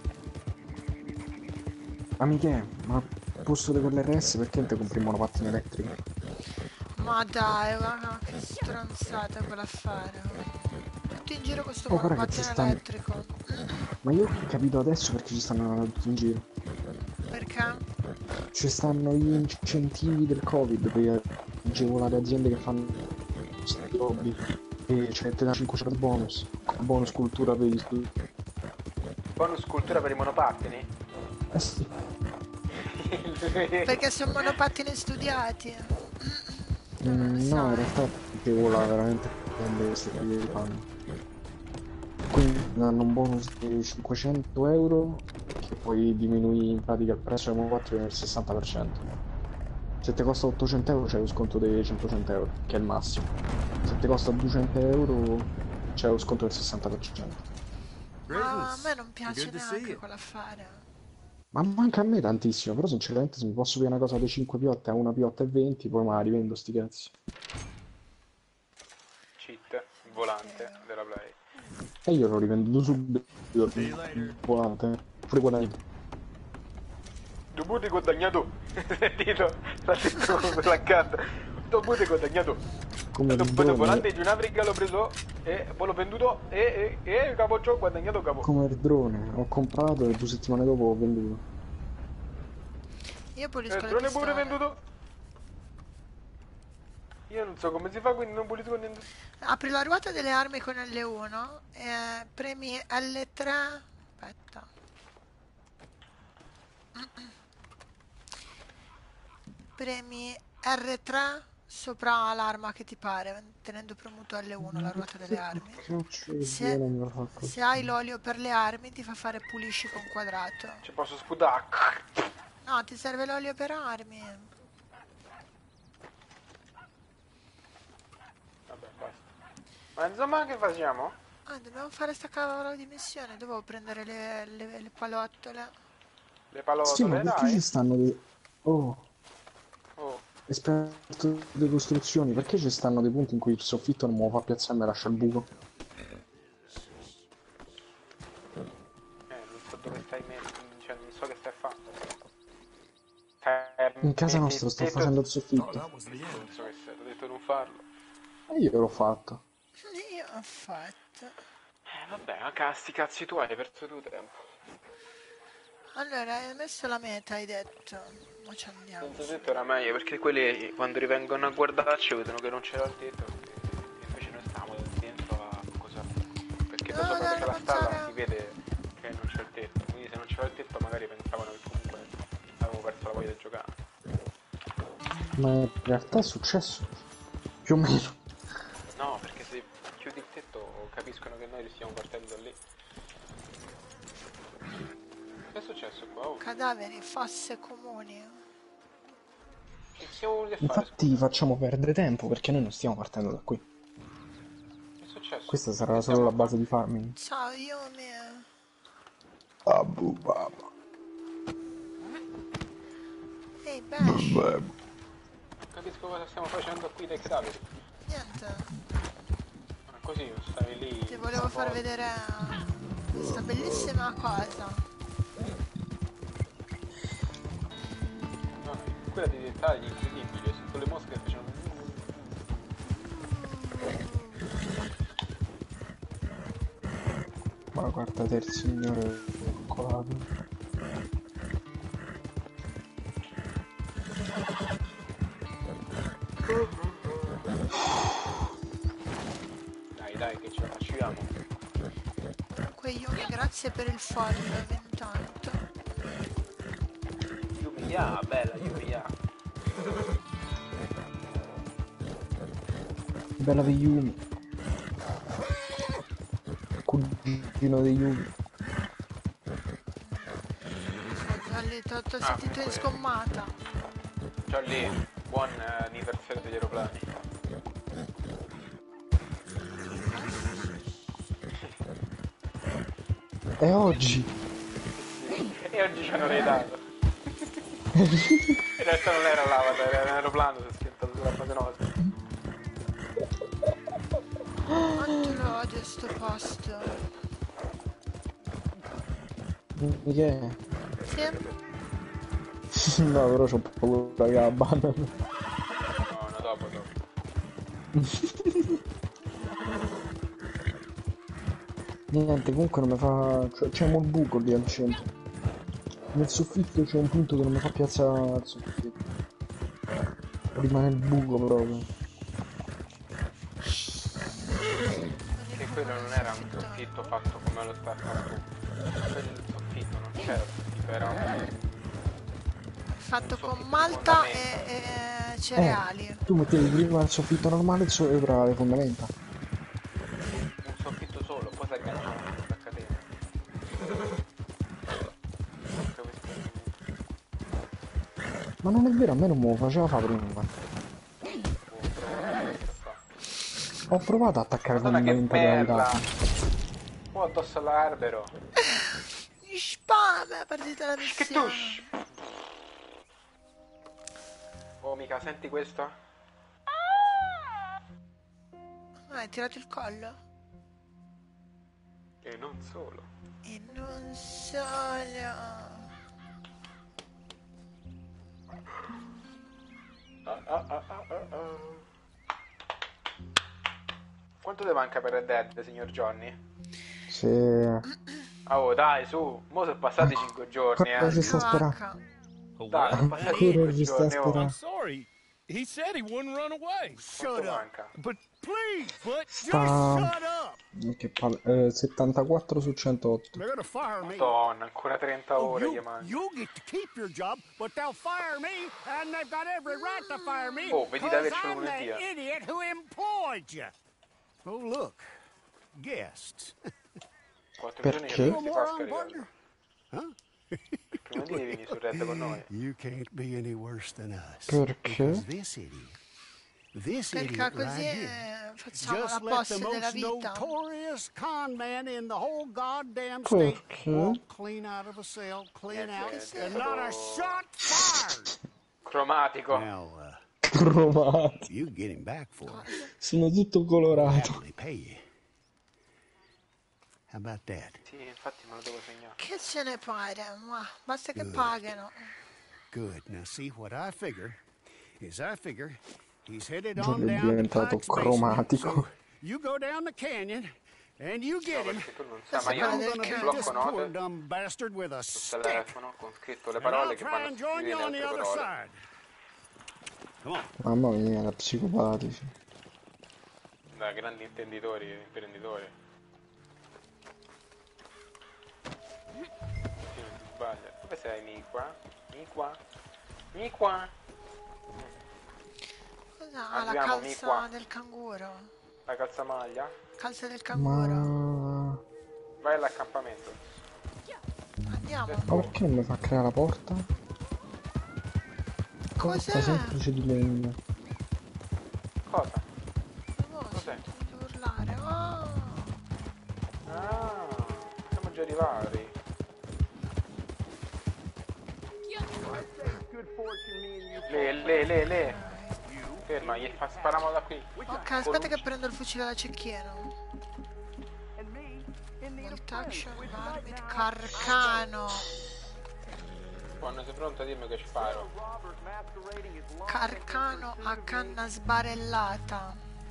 Amiche, ma al posto di quell'RS perché non ti compri un monopattino elettrico? Ma dai, ma che stronzata quell'affare. Tutti in giro con sto Oh, guarda che ci monopattino stanno- elettrico. Ma io ho capito adesso perché ci stanno andando tutti in giro. Perché? Ci stanno gli incentivi del Covid per agevolare aziende che fanno questi hobby. E cioè te da 500 bonus. Bonus cultura per gli studi. Bonus cultura per i monopattini? Eh sì. Perché sono monopattini studiati. No, in realtà agevola veramente aziende queste qui che li fanno. Quindi danno un bonus di 500 euro che poi diminuì in pratica il prezzo del monopattino del 60%. Se ti costa 800 euro c'è lo sconto dei 100 euro, che è il massimo. Se ti costa 200 euro c'è lo sconto del 60%. Ma a me non piace neanche quell'affare. Ma manca a me tantissimo, però sinceramente se mi posso dire una cosa dei 5 piotte a una piotta e 20, poi me la rivendo sti cazzi. Cheat, il volante della Play. E io l'ho rivenduto subito, volante, pure guadagnato. Dopo ti guadagnato. Sentito? L'ha detto quella canta. Dopo ti guadagnato. Come il Dopo il volante drone, di un'Africa l'ho preso e poi l'ho venduto e capo ciò ho guadagnato capo. come il drone, ho comprato e 2 settimane dopo ho venduto. Io pulisco Il le drone pure pistole. venduto. Io non so come si fa, quindi non pulisco niente. Apri la ruota delle armi con L1 e premi L3. Aspetta. Premi R3 sopra l'arma che ti pare, tenendo premuto L1 la ruota delle armi. Se hai l'olio per le armi ti fa fare pulisci con quadrato. Ci posso sputare. No, ti serve l'olio per armi. Vabbè, basta. Ma insomma che facciamo? Ah, dobbiamo fare sta cavolo di missione. Dovevo prendere le palottole. Le pallottole, Sì, ma perché dai. ci stanno dei... Oh, Oh, esperto delle costruzioni, perché ci stanno dei punti in cui il soffitto non me lo fa piazzare e mi lascia il buco? non so dove stai messo, cioè non so che stai facendo. In casa nostra sto facendo il soffitto. Non so che sei, ti ho detto non farlo. E io l'ho fatto. Io ho fatto. Vabbè, ma sti cazzi tu hai perso tu tempo. Allora, hai messo la meta, hai detto. Ma ci andiamo. Non ti ho detto era meglio perché quelli quando rivengono a guardarci vedono che non c'era il tetto e invece noi stavamo dentro a cosa. Perché da sopra che c'è la stalla si vede che non c'è il tetto. Quindi se non c'era il tetto magari pensavano che comunque avevo perso la voglia di giocare. Ma in realtà è successo. Più o meno. No, perché se chiudi il tetto capiscono che noi stiamo partendo da lì. Che è successo qua? Oh. Cadaveri, fosse comuni. Che siamo voluti fare? Infatti Scusa? facciamo perdere tempo perché noi non stiamo partendo da qui. Che è successo? Questa sarà Che solo siamo la qua? base di farming. Ciao, Yumi. Abu Baba. Ehi, Bash. Non capisco cosa stiamo facendo qui dai cadaveri. Niente. Ma così stavi lì. Ti volevo far vedere questa bellissima cosa. No, quella dei dettagli incredibili, sotto le mosche che facevano. Ma guardate il signore coccolato. Dai, che ce la facciamo. Comunque, Yumi, grazie per il follow, 28. Yumiya, bella Yumiya. Bella di Yumi. Cugino di Yumi. Gialli, ti ho sentito in sgommata. Ciao lì, buon anniversario degli aeroplani. E oggi? E oggi ci hanno ridato. In realtà non era l'avatar, era un aeroplano, si è schiantato sulla base nostra. Quanto lo odio sto posto. Che è? Sì? No, però c'ho paura che la abbandonano. No, dopo. Niente, comunque non mi fa... c'è un buco lì al centro. Nel soffitto c'è un punto che non mi fa piazzare il soffitto. Rimane il buco proprio. Che quello non era un soffitto fatto come lo sta fatto tu. Quello il soffitto, non c'era il soffitto, era Fatto con malta e cereali. Tu mettevi prima il soffitto normale e sopra le fondamenta. un soffitto solo, poi si agganciava la catena. Ma non è vero, a me non me lo faceva fare prima. Ho provato ad attaccare Madonna che fondamenta della merda! casa. Oh, addosso all'albero! Spam, è partita la Che missione. tush! Oh mica, senti questo? Ah, hai tirato il collo? E non solo. E non solo. Quanto ti manca per Red Dead, signor Johnny? Sì. Oh dai, su, mo sono passati 5 giorni, Ancora ci sta sperando. Vacca. Dai, sono passati Ancora 5 ci sta giorni, oh. sperando. I'm sorry. He said he wouldn't run away. Quanto manca? But please, just Sta... shut up. Che palle... 74 su 108. They're gonna fire me. Madonna, ancora 30 ore gli You, manca. you get to keep your job, but they'll fire me, and they've got every right to fire me, Oh, vedi da averci I'm lunedì. the idiot who employed you. Oh, look. Guests. 4 giorni che Perché? non si fa scaricare. partner? Huh? Prima di venire su Red con noi. You can't be any worse than us. Perché? Because this Perché idiot così right here facciamo just la let the posse della most vita. notorious con man in the whole goddamn state Perché? walk clean out of a cell, clean out, Niente, and not a shot fired. Cromatico. Now, Cromato. you get him back for it. Sono tutto colorato. Happily pay you. How about that? Sì, infatti me lo devo segnare. Che ce ne pare? Ma basta che pagano. Good. Now, see what I figure is he's headed Giorno on è down to diventato Pike's basement. cromatico. So you go down the canyon and you get him. Perché tu non sai, ma io Questa I'm del gonna mi cane. beat blocco this poor note dumb bastard with a sul stick. telefono con scritto le And I'll parole che try vanno and a join you scrivere on le the altre other parole. side. Come on. Mamma mia, da psicopatici. Da grandi intenditori, imprenditori. Sì, non si sbaglia. Dove sei, Miqua? Miqua? Cosa? Ah, la Abbiamo calza qua. del canguro. La calzamaglia? Calza del canguro. Ma... Vai all'accampamento. Andiamo. Ma perché non mi fa creare la porta? Porta Cos'è? semplice di legno. Cosa? Non so, Cos'è? devo urlare. Oh. Ah, siamo già arrivati. Le. Ferma, gli spariamo da qui. Ok, aspetta che prendo il fucile da cecchino. Bolt action, Marmit, Carcano. Quando sei pronta dimmi che sparo. Carcano a canna sbarellata.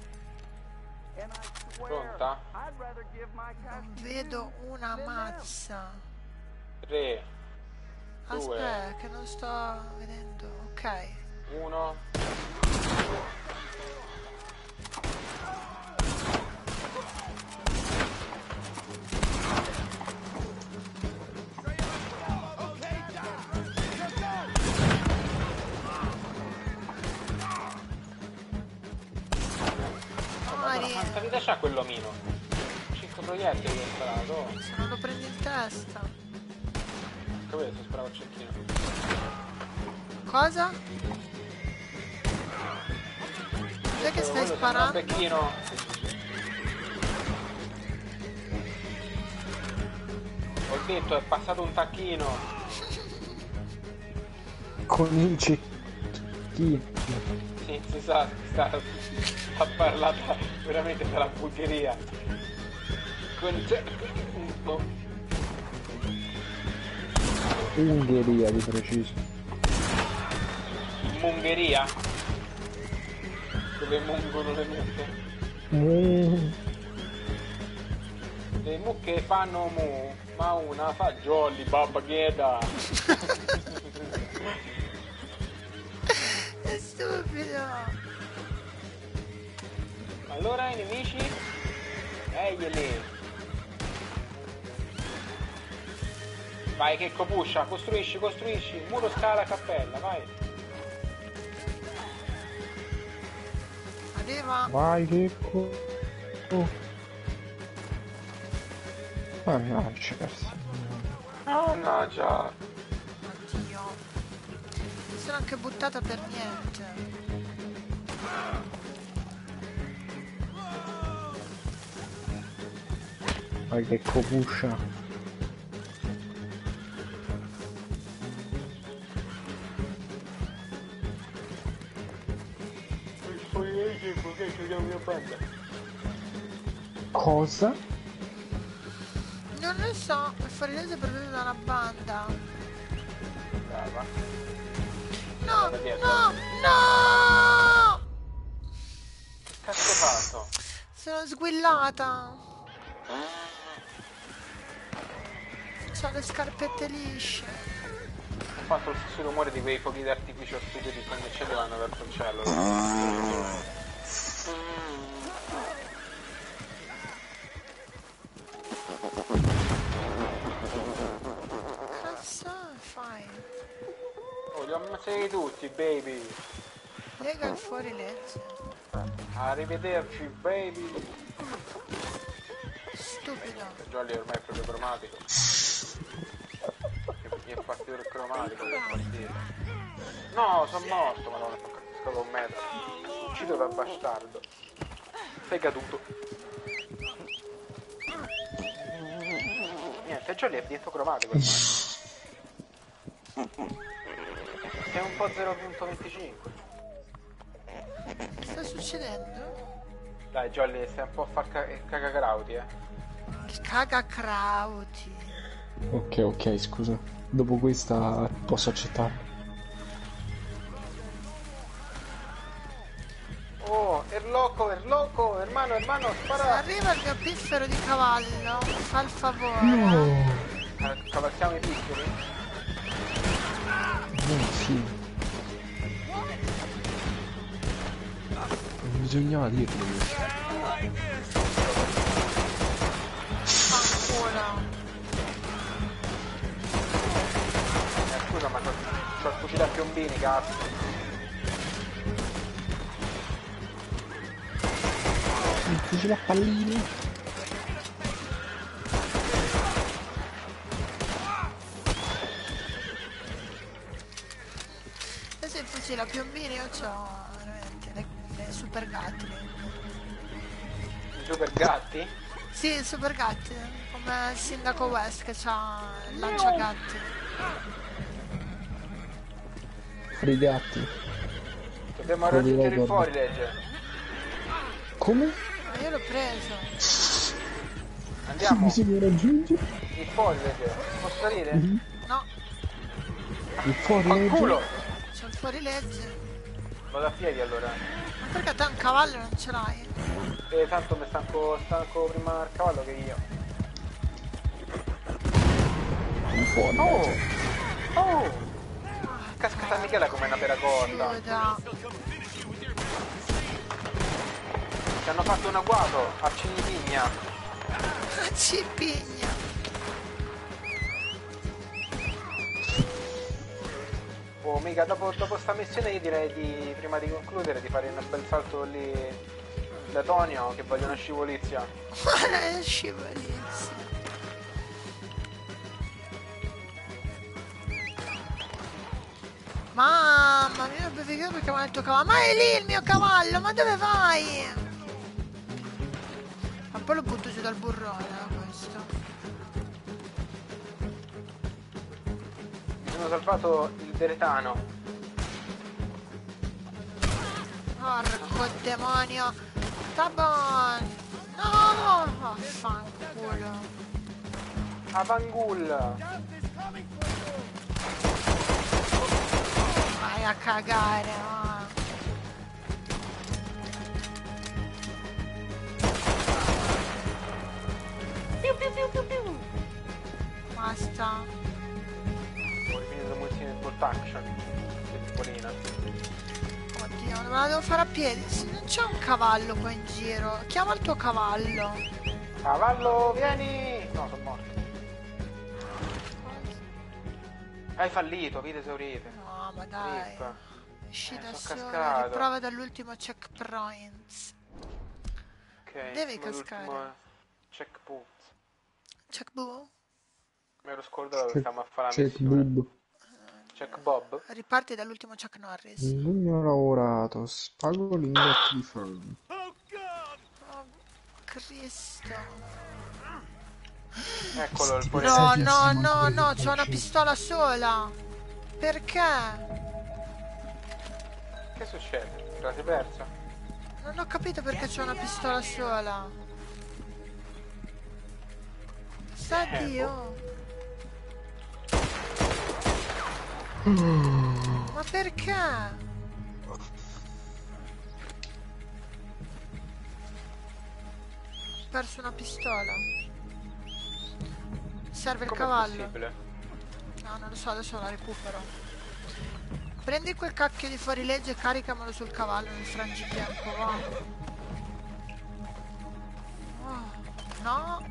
Pronta? Non vedo una mazza. 3, 2, Aspetta, che non sto vedendo. Ok. 1. Mari, Quanta vita c'ha quell'omino? 5 proiettili che ho sparato. se non lo prendi in testa. Capito se sparavo a cecchino. Cosa? Cos'è che stai sparando? Becchino. Ho detto è passato un tacchino. Con il cecchino. Sì, si sa, sta parlata veramente della bucheria. Ungheria di preciso. Mungheria? Dove mungono le mucche? Le mucche fanno mu, ma una fa jolly, babba gheda. È stupido. Allora i nemici? Eglieli. Vai che copuscia, costruisci, muro, scala, cappella, vai. Arriva. Vai che Mannaggia, cazzo. Mannaggia. Oddio. Mi sono anche buttata per niente. Vai che copuscia. Cosa? Non lo so, per fare rese prendere dalla banda. Brava. No, Guarda dietro. no. Che cazzo hai fatto? Sono sguillata. C'ho le scarpette lisce. fatto lo stesso rumore di quei fuochi d'artificio stupidi quando accendevano verso il cielo. Cazzo fai? Oh, li ho ammazzati tutti, baby. Lega il fuorilegge. Arrivederci, baby. Stupido. Jolly ormai è proprio cromatico. Mi è partito il cromatico per partire. No, sono morto, madonna, sono cascato un metro. Uccido da bastardo. Sei caduto. Niente, Jolly è diventato cromatico ormai. Sei un po' 0.25. Che sta succedendo? Dai, Jolly, stai un po' a far cagagrauti, Il cagacrauti. Ok, scusa. Dopo questa posso accettare. Oh, erloco, hermano, spara! Arriva il mio piffero di cavallo. Fa il favore. No! Cavalchiamo i piccoli? No, sì. Non bisognava dirlo. Fanculo. Scusa, ma c'ho il fucile a piombini, cazzo. Il fucile a pallini. Adesso il fucile a piombini io c'ho veramente le super gatti. I super gatti? Sì, il super gatti. Come il sindaco West che c'ha il lanciagatti. Frigatti. Dobbiamo raggiungere il fuorilegge. Come? Ma io l'ho preso. Andiamo. Bisogna raggiungere Il fuorilegge. Posso salire? No, il fuorilegge. Culo! c'ho il fuorilegge. Vado a piedi allora. Ma perché te un cavallo non ce l'hai? Tanto mi stanco prima al cavallo che io. Il fuorilegge. Oh! Cascata Michela come una peracotta. Chiuda. Ci hanno fatto un agguato a Cinipigna. Ci pigna. Oh mica, dopo sta missione io direi di, prima di concludere, di fare un bel salto lì da Tonio che voglio una scivolizia. Scivolizia. Mamma mia, perché mi ha detto cavallo. Ma è lì il mio cavallo, ma dove vai? Ma poi lo butto giù dal burrone, questo. Abbiamo salvato il Veretano. Porco demonio. Tabon. No, vaffanculo. Avangul. Vai a cagare, no. Basta. Ho finito le munizioni del bolt action. Che piccolina. Oddio, me la devo fare a piedi. Se non c'è un cavallo qua in giro, chiama il tuo cavallo. Cavallo, vieni! No, sono morto. Hai fallito, vite esaurite. No, ma dai. Rippa. Esci da sono solo, cascato. riprova dall'ultimo checkpoint. Ok. Devi come cascare. l'ultimo checkpoint. Checkbook. Mi ero scordato che stiamo a fare la Check missione. Bob. Check Bob. Riparti dall'ultimo Chuck Norris. Bisogno lavorato. Spago lingotti di ferro. Oh, Cristo. Eccolo il No, fuorilegge. no, no, no, c'ho una pistola sola. Perché? Che succede? Te la sei persa? Non ho capito perché c'ho una pistola sola. Sa Dio. Ma perché? Ho perso una pistola. Serve il Com'è cavallo. possibile? No, non lo so, adesso la recupero. Prendi quel cacchio di fuorilegge e caricamelo sul cavallo nel frangipempo, va. Oh, no.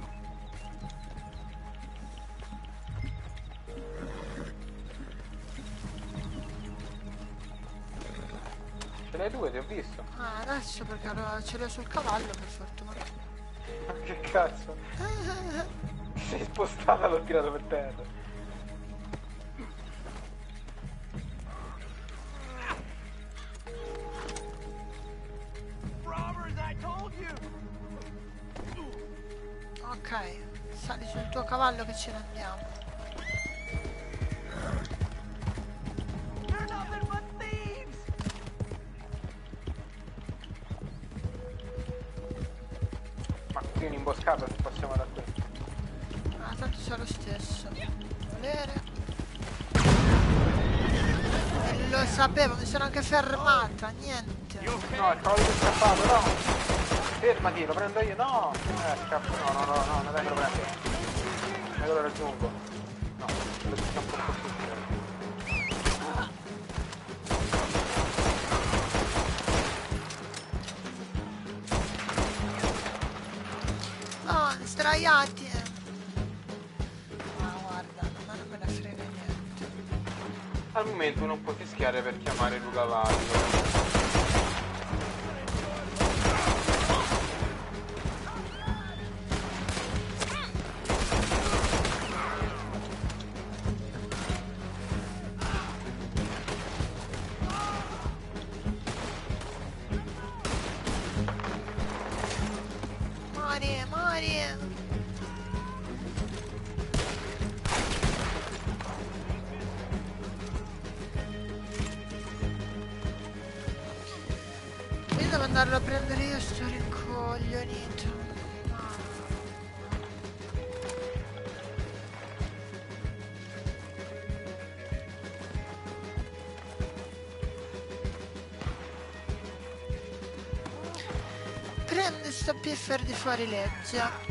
Ce l'hai due, ti ho visto. Ah, adesso perché allora ce l'ho sul cavallo, per fortuna. Ma che cazzo? Sei spostata, l'ho tirato per terra. Ok, sali sul tuo cavallo che ce ne andiamo. Ma qui è un'imboscata se passiamo da qui. Ah, tanto c'è lo stesso. Volere. E lo sapevo, mi sono anche fermata, niente. No, il cavallo che è scappato, no! Fermati, lo prendo io, no! Scappo, no, non è che lo prendo. Ma io lo raggiungo. No, lo scappo un po' più. No, sdraiati. Ma guarda, non me ne frega niente. Al momento non puoi fischiare per chiamare il cavallo. Mori. Io devo andarlo a prendere io, sto rincoglionito. Prendi sto piffer di fuorilegge.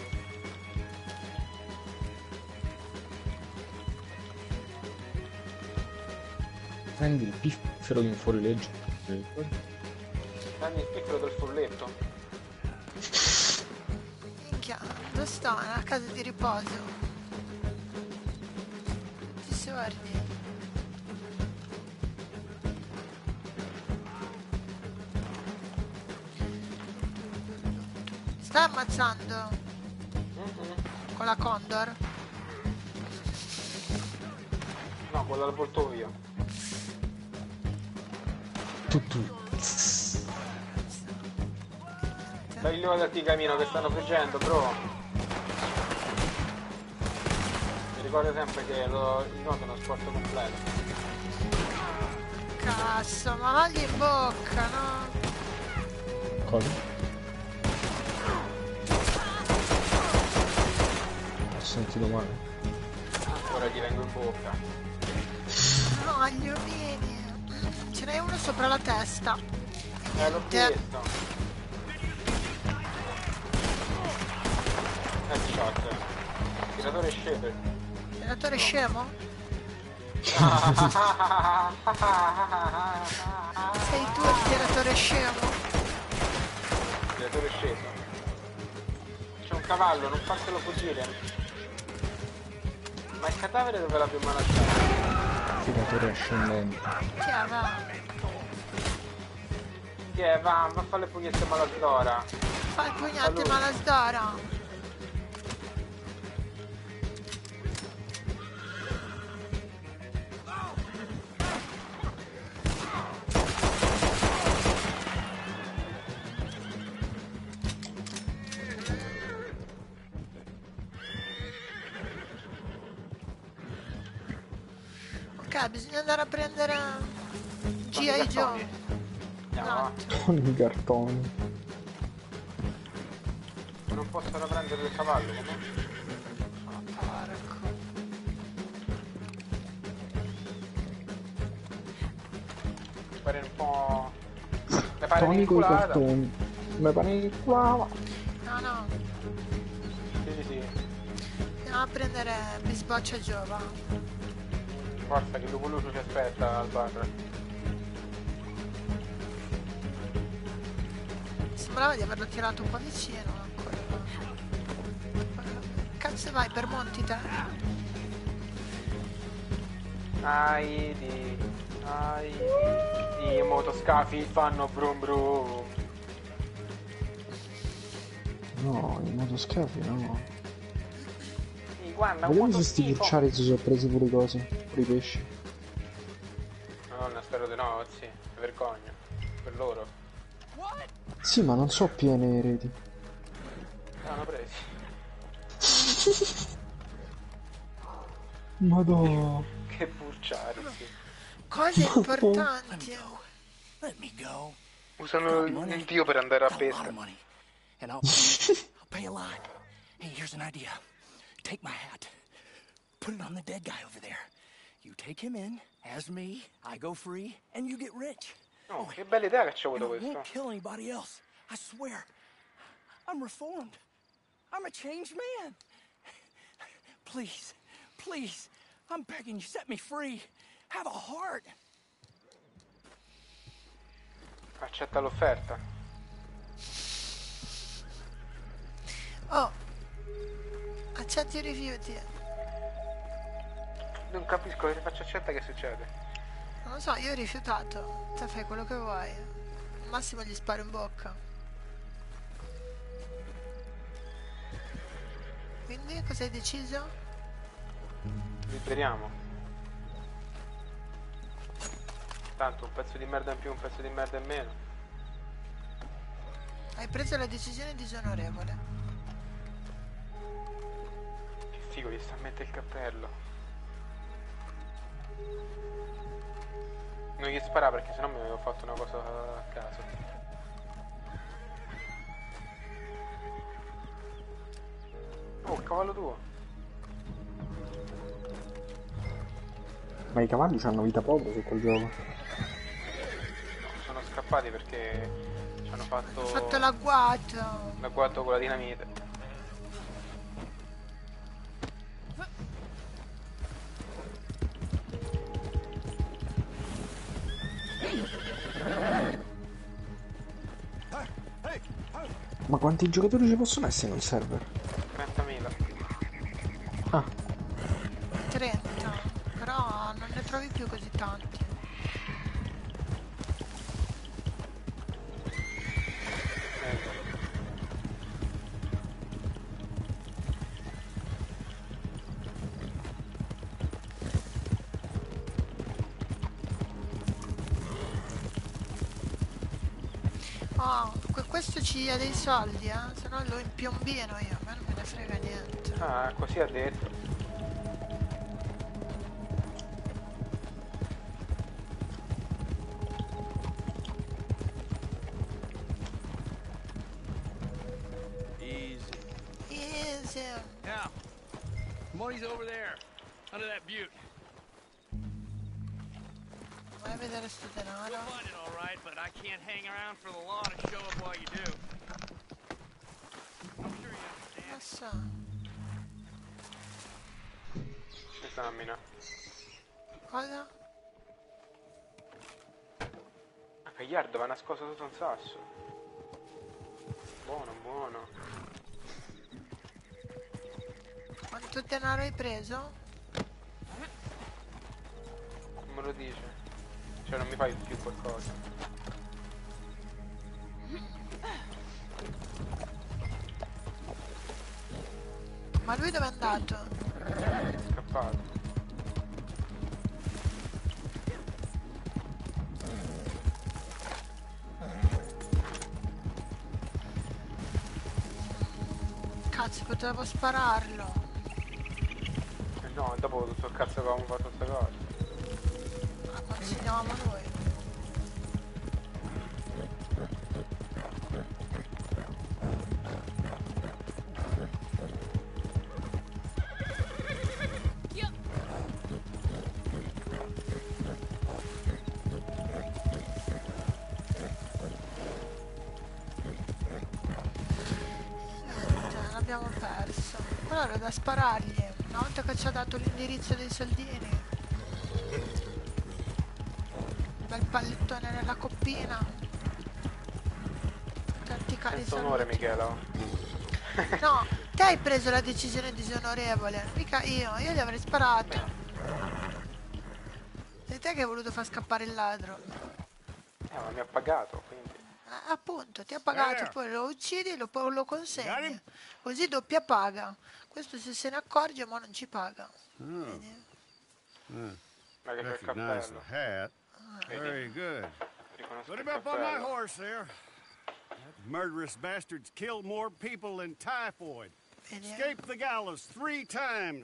Prendi il piffero di un fuorilegge. Prendi il piccolo del folletto. Minchia, dove sto? Nella casa di riposo. Ci sordi. Stai ammazzando? Con la Condor? No, quello al voltoio. Dai il levati il camino che stanno friggendo, bro. Mi ricordo sempre che il nuoto è uno sport completo. Cazzo, ma vagli in bocca, no? Cosa? Ho sentito male. Ora gli vengo in bocca. No, gli omini. Ce n'è uno sopra la testa. L'ho visto. Headshot. Tiratore scemo. Tiratore scemo? Sei tu il tiratore scemo? Tiratore sceso. C'è un cavallo, non farselo fuggire. Ma il cadavere dove l'abbiamo lasciato? Tiratore ascendente. Che va? Va a fare le pugnette malasdora. Fa il pugnate malasdora. Ok, bisogna andare a prendere G.I. Joe. Tony cartoni. Non possono prendere il cavallo, come? Porco. Pare un po'... Mi pare Tony coi vinculata. cartoni. Mi pare inculava. No. Sì. No, andiamo a prendere Bisboccia Giova. Forza che Lupo Lucio ci aspetta al bar. Sembrava di averlo tirato un po' vicino ancora. Cazzo vai, per monti te? I motoscafi fanno brum brum. No, i motoscafi no. Sì, guarda, un Vediamo se sti motoschifo. pulciari si sono presi pure i cosi, pure i pesci. Madonna, spero di no, sì. Vergogna. Per loro. Sì, ma non so piene le reti. L'hanno presi. Madonna. Che pulciari, sì. Cose importanti. Let me go. Usano il dio per andare a Got a lot of pesca. money, and I'll pay a lot. Hey, here's an idea. Take my hat, put it on the dead guy over there. You take him in as me. I go free, and you get rich. Oh, che bella idea che ci ha And avuto I won't questo. kill anybody else. I swear. I'm reformed. I'm a changed man. Please, please, I'm begging you, set me free. Have a heart. Accetta l'offerta. Oh, accetti i rifiuti. Non capisco, che faccio accetta, che succede? Non lo so, io ho rifiutato. Te fai quello che vuoi. Al massimo gli sparo in bocca. Quindi cosa hai deciso? Liberiamo. Tanto un pezzo di merda in più, un pezzo di merda in meno. Hai preso la decisione disonorevole. Che figo, gli sta a mettere il cappello. Non gli spara perché sennò mi avevo fatto una cosa a caso. Oh, il cavallo tuo. Ma i cavalli hanno vita poca su quel gioco. No, sono scappati perché ci hanno fatto... Ho fatto l'agguato. l'agguato con la dinamite. Ma quanti giocatori ci possono essere in un server? 30.000. Ah, 30. Però non ne trovi più così tanti. Oh, questo ci dia dei soldi, se no lo impiombino io, a me non me ne frega niente. Ah, così ha detto. Easy. Easy. Now, money's over there, under that butte. Vai a vedere sto denaro. We'll find it all right, but I can't hang around for the law to show up while you do. I'm sure you understand. Massa. Esamina. Cosa? Ah, Cagliardo va nascosto sotto un sasso. Buono, buono. Quanto denaro hai preso? Non me lo dice. Cioè non mi fai più qualcosa. Ma lui dove è andato? È scappato. Cazzo, potevo spararlo. No, dopo tutto il cazzo che avevamo fatto questa cosa. Ma consigliavamo noi. Cioè, l'abbiamo perso. Allora da sparargli. Una volta che ci ha dato l'indirizzo dei soldini. Bel pallettone nella coppina. Tanti cari Senza onore, saluti. Michela. No, te hai preso la decisione disonorevole, mica io gli avrei sparato. Sei te che hai voluto far scappare il ladro. Ma mi ha pagato, quindi. Appunto, ti ha pagato, poi lo uccidi, lo consegni. Così doppia paga. Questo se se ne accorge, ma non ci paga. Vedi? Ma che c'è il Recognize cappello. the hat. Very good. Riconosco Put il him up on my cappello. horse there. That murderous bastard's killed more people than typhoid. Vedi? Escaped the gallows 3 times.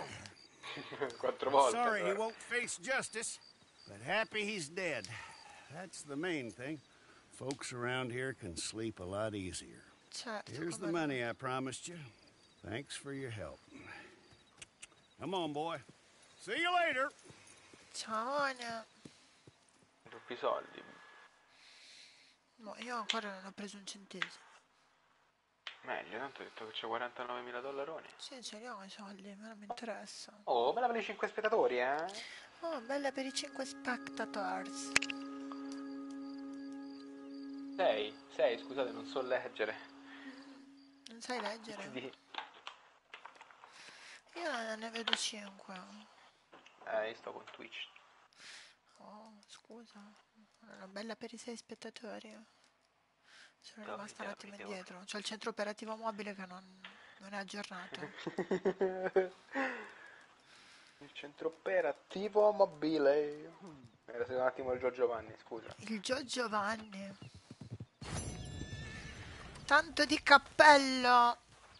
4 volte. Sorry he allora. won't face justice, but happy he's dead. That's the main thing. Folks around here can sleep a lot easier. Certo. Here's the come no. money I promised you. Thanks for your help. Come on, boy. See you later. Ciao, Ania. Troppi soldi. No, io ancora non ho preso un centesimo. Meglio, tanto ho detto che c'è $49.000. Sì, ce li ho i soldi, ma non mi interessa. Oh, bella per i 5 spettatori, eh? Oh, bella per i 5 spectators. 6, scusate, non so leggere. Non sai leggere? Sì. Io ne vedo 5. Io sto con Twitch. Oh, scusa. Una bella per i 6 spettatori. Sono Dove rimasta un ti attimo apri, indietro. C'ho il centro operativo mobile che non è aggiornato. Il centro operativo mobile. Era un attimo il Gio Giovanni, scusa. Il Gio Giovanni. Tanto di cappello.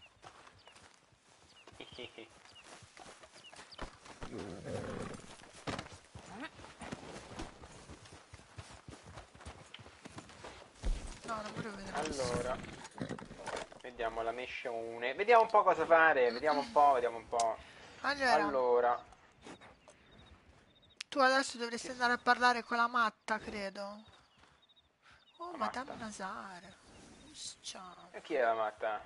No, non volevo vedere. Allora, vediamo la missione. Vediamo un po' cosa fare. Vediamo un po'. Allora. Tu adesso dovresti andare a parlare con la matta, credo. Oh, La Madame matta? Nazar. Ciao. E chi è la matta?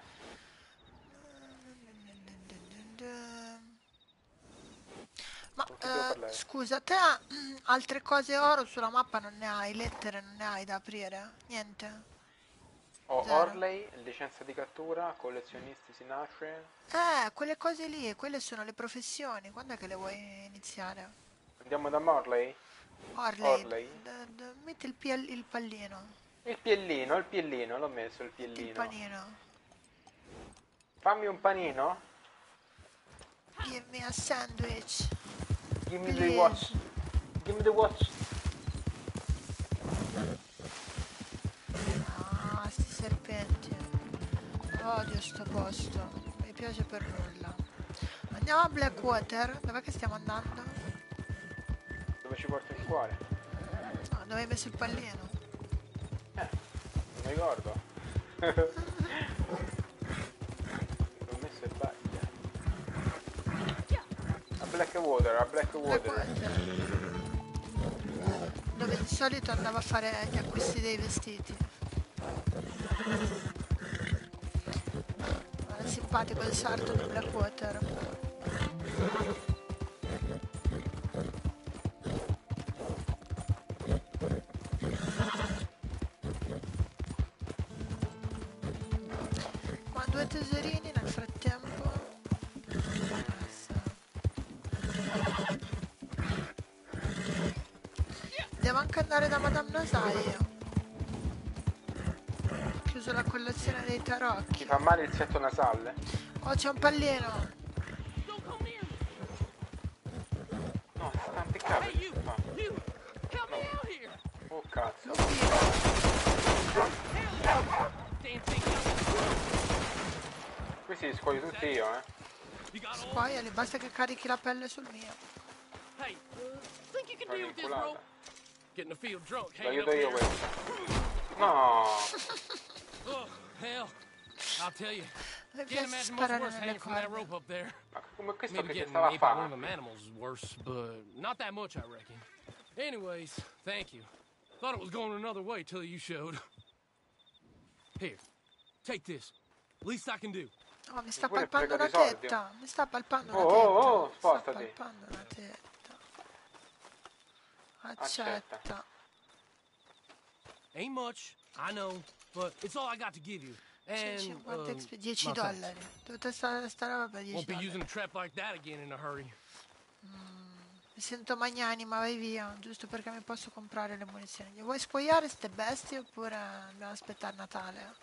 Ma Con chi devo parlare? scusa, te altre cose oro sulla mappa non ne hai, lettere non ne hai da aprire? Niente? Ho Zero. Orley, licenza di cattura, collezionisti Sinatre. Quelle cose lì, quelle sono le professioni. Quando è che le vuoi iniziare? Andiamo da Morley? Orley. Metti il pallino. Il piellino, l'ho messo il piellino. Il panino. Fammi un panino. Give me a sandwich. Give me Please. the watch. Give me the watch. Ah, sti serpenti. Odio sto posto. Mi piace per nulla. Andiamo a Blackwater. Dov'è che stiamo andando? Dove ci porta il cuore? No, dove hai messo il pallino? Non mi ricordo. L'ho messo in baglia. A Blackwater. Blackwater. Dove di solito andavo a fare gli acquisti dei vestiti. Era simpatico il sarto di Blackwater. Ma 2 tesorini nel frattempo. Devo anche andare da Madame Nazai. Ho chiuso la collezione dei tarocchi. Ti fa male il setto nasale? Oh, c'è un pallino. No, si sta impiccando. Oh cazzo. Questi li scuoio tutti io, Squaiali, basta che carichi la pelle sul mio. Hey, think you can Fai deal with this un'inculata. rope? Getting the field drunk. Lo hanging aiuto up io here. questo. No. Oh, hell. I'll tell you. Mi Can't piace imagine much sparare worse nelle hanging from that corde. rope up there. Ma come questo Maybe che getting stava a ate by one of fare? them animals is worse, but not that much, I reckon. Anyways, thank you. Thought it was going another way till you showed. Here, take this. Least I can do. Oh, mi sta Pure palpando spreco la di soldi. tetta. Mi sta palpando la Oh, tetta. oh, oh, Mi sta spostati. palpando la tetta. Accetta. Accetta. Ain't much, I know, but it's all I got to give you. And 50 XP, 10 my thanks. dollari. Tutta sta roba per 10 Won't be dollari. using a trap like that again in a hurry. Mi sento magnanima, vai via, giusto perché mi posso comprare le munizioni. Gli vuoi spogliare ste bestie oppure dobbiamo aspettare Natale?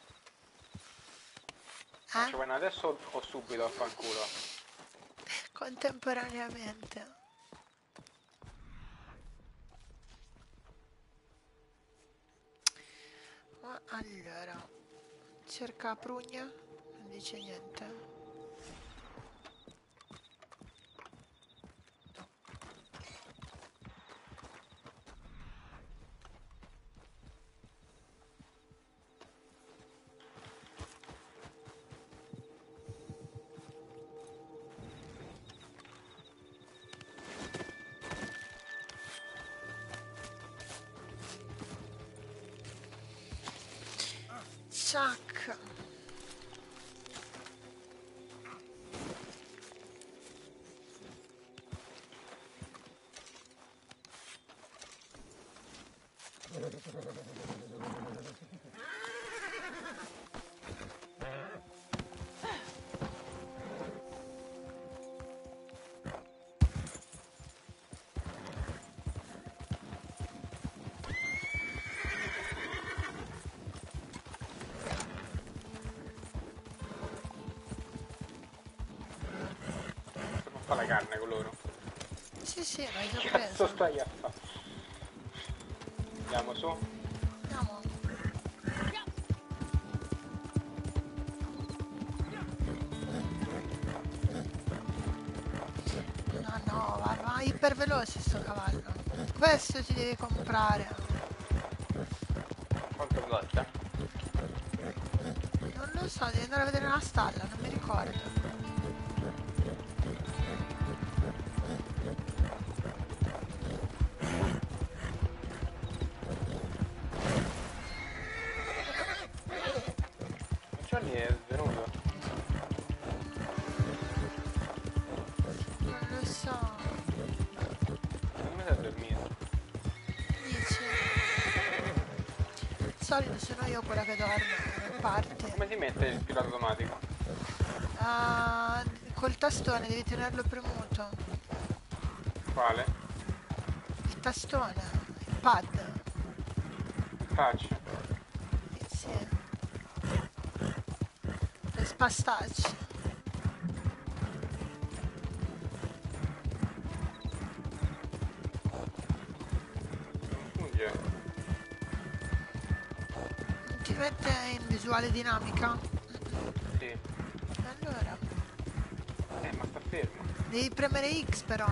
Ci vanno adesso o subito a fanculo? Contemporaneamente. Ma allora, cerca prugna, non dice niente. Chuck. Fa la carne con loro. Sì, l'hai già Che preso. cazzo stai a fare? Andiamo su. Andiamo. No, va iper veloce sto cavallo. Questo ti devi comprare. Quanto costa? Non lo so, devi andare a vedere la stalla, non mi ricordo. Johnny è venuto. Non lo so. Come si è dormito? Dici? Di solito sono io quella che dorme, parte. Come si mette il pilota automatico? Col tastone devi tenerlo premuto. Quale? Il tastone, il pad. Touch. Sì. Le spastacce. Funge. Non ti mette in visuale dinamica? Sì. Allora, Ma sta fermo. devi premere X però.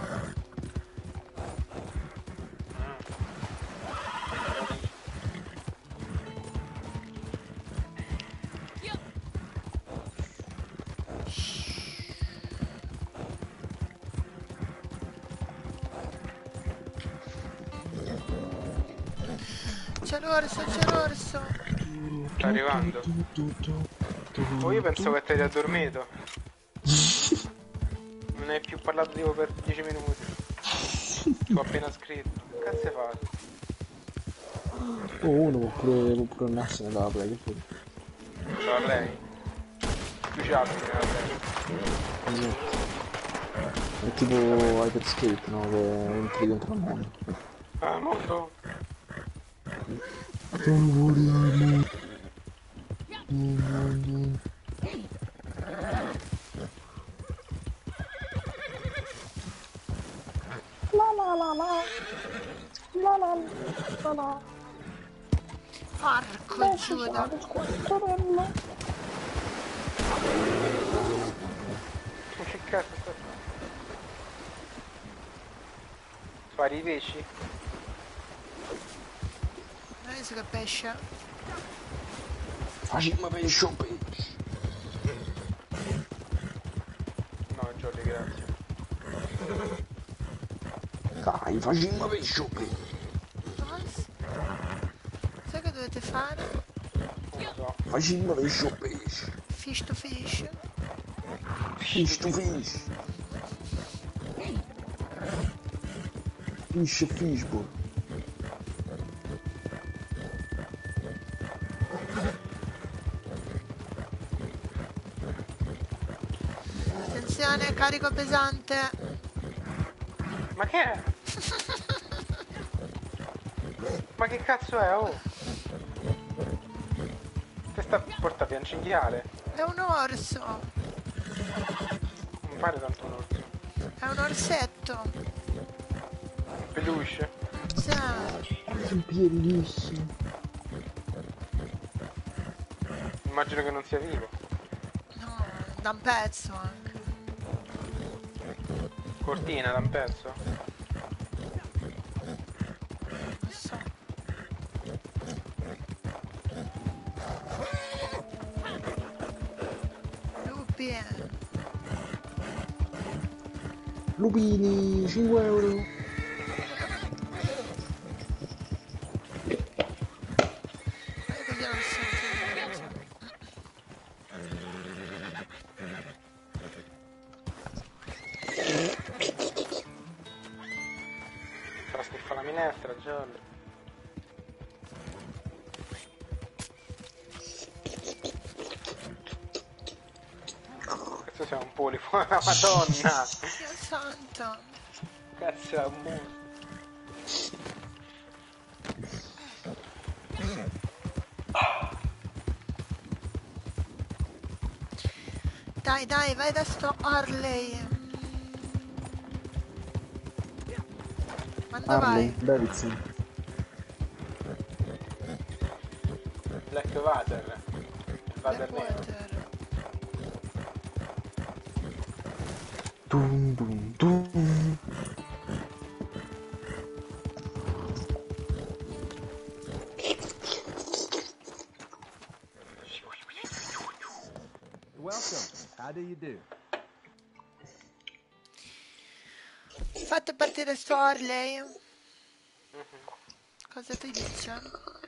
C'è l'orso. Sta arrivando. Oh, io pensavo che ti eri addormito. Non hai più parlato tipo per 10 minuti. Ti ho appena scritto. Che cazzo hai fatto? Oh, uno può pure andarsene dalla play, che fai? Dalla play? Più c'altro nella play. Esatto. È tipo Hyperscape, no? Che entri dentro al mondo. Ah, mondo. Porco Giuda. Che cazzo sta? Spari i pesci? Non è che pesce. Facciamo pesce o pesce? No, Giorgio, grazie. Dai, facciamo pesce o pesce? Sai che dovete fare? Non so. Facciamo pesce o pesce? fish to fish. Fish to fish. Fishbowl. Attenzione, carico pesante. Ma che è? Ma che cazzo è, oh? Questa porta via un cinghiale. È un orso. Non pare tanto un orso. È un orsetto. Peluche. Sì. Bellissimo. Immagino che non sia vivo. No, da un pezzo anche. Cortina da un pezzo. Non so. Lupi. Lupini, 5 euro. Così non sento. Fa schifo la minestra, Jolly. Questo sia un polifo, la madonna! Dio santo. Cazzo è un muso. Dai, dai, vai da sto Harley. Quando Harley vai? Davidson. Blackwater. Blackwater. Dum dum dum. Welcome. How do you do? Fate partire sto Harley. Cosa ti dice?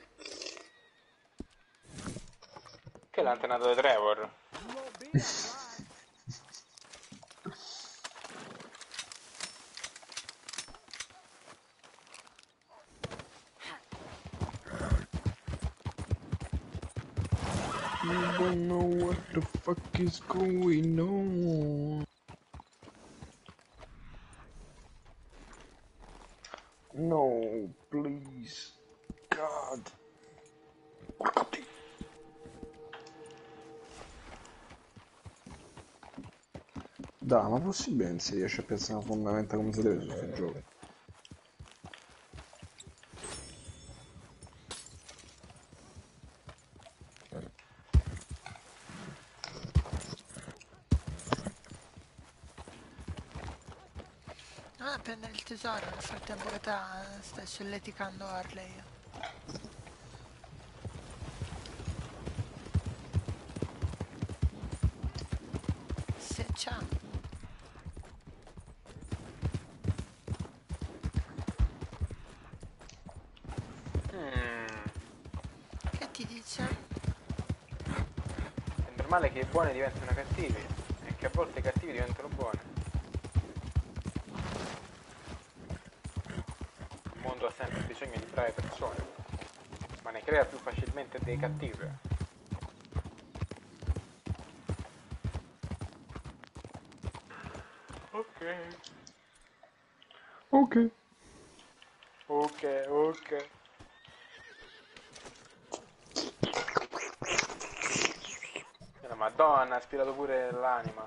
Che è l'antenato di Trevor. I don't know what the fuck is going on. No, please. God. Dai, ma possibile non si riesce a pensare fondamentalmente come si deve su questo gioco? Ah, prendere il tesoro nel frattempo che stai solleticando Harley. Se c'è. Che ti dice? È normale che i buoni diventino cattivi e che a volte i cattivi diventano buoni. Il mondo ha sempre bisogno di brave persone, ma ne crea più facilmente dei cattivi. Ok. Ok. Ok, ok. La Madonna, ha aspirato pure l'anima.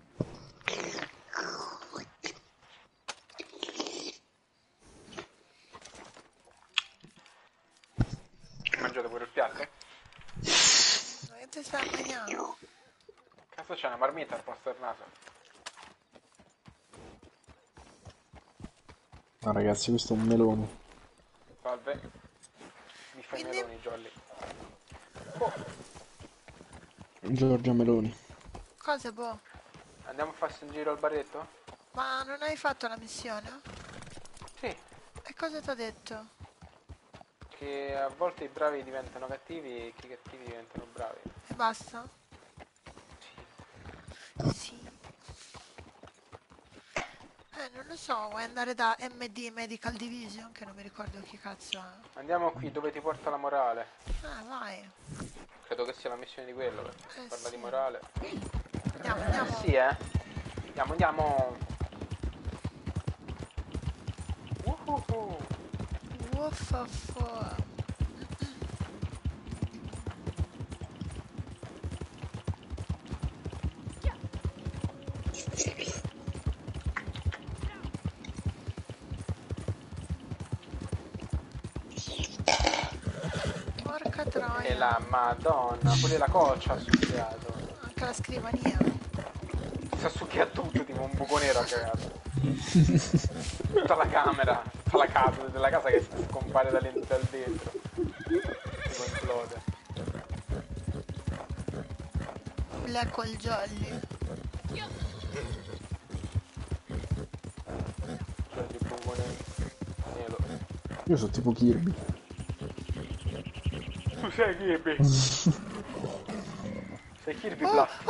Mangiate pure il piatto? Ma che ti stai mangiando? Cazzo c'è una marmita al posto del naso? Ma ragazzi, questo è un melone. Salve. Mi fai i meloni, Jolly. Oh, Giorgia Meloni. Cosa boh? andiamo a farsi un giro al baretto? Ma non hai fatto la missione? Sì. E cosa ti ha detto? Che a volte i bravi diventano cattivi e che i cattivi diventano bravi. E basta? Sì. Non lo so, vuoi andare da MD Medical Division, che non mi ricordo chi cazzo ha. Andiamo qui dove ti porta la morale. Vai. Credo che sia la missione di quello, perché parla sì. di morale. Andiamo. Sì, Andiamo. Woof. Porca troia. E la madonna, pure la coccia ha succhiato. Anche la scrivania. Si succhia tutto, tipo un buco nero a cagato. Tutta la camera, tutta la casa della casa che scompare dal dentro. Tipo implode. Black Hole Jolly. Cioè di buco nero. Io sono tipo Kirby. Tu sei Kirby. Sei Kirby Black.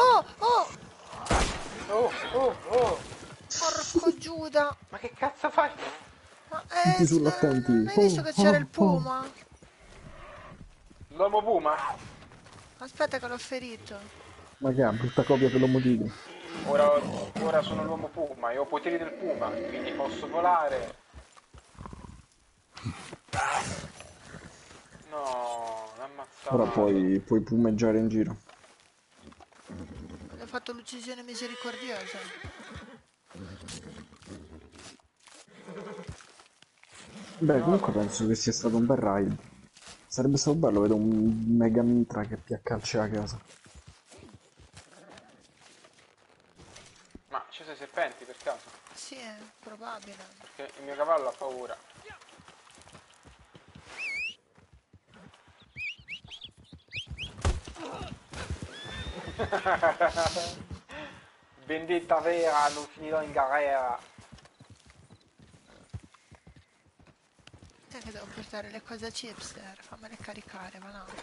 Oh. Porco Giuda. Ma che cazzo fai? Ma Tutti sull'attenti. hai visto che c'era il puma? L'uomo puma? Aspetta che l'ho ferito. Ma che ha brutta copia dell'uomo tigre. Ora sono l'uomo puma e ho poteri del puma, quindi posso volare. No, l'ammazzato. Ora puoi pumeggiare in giro. Ho fatto l'uccisione misericordiosa. Beh, comunque penso che sia stato un bel raid. Sarebbe stato bello vedere un mega mitra che piaccalcia a casa. Ma ci sono i serpenti per caso? Sì, è probabile. Perché il mio cavallo ha paura. Vendetta vera, non finirò in galera. Che devo portare le cose a chipster, fammele caricare, ma no.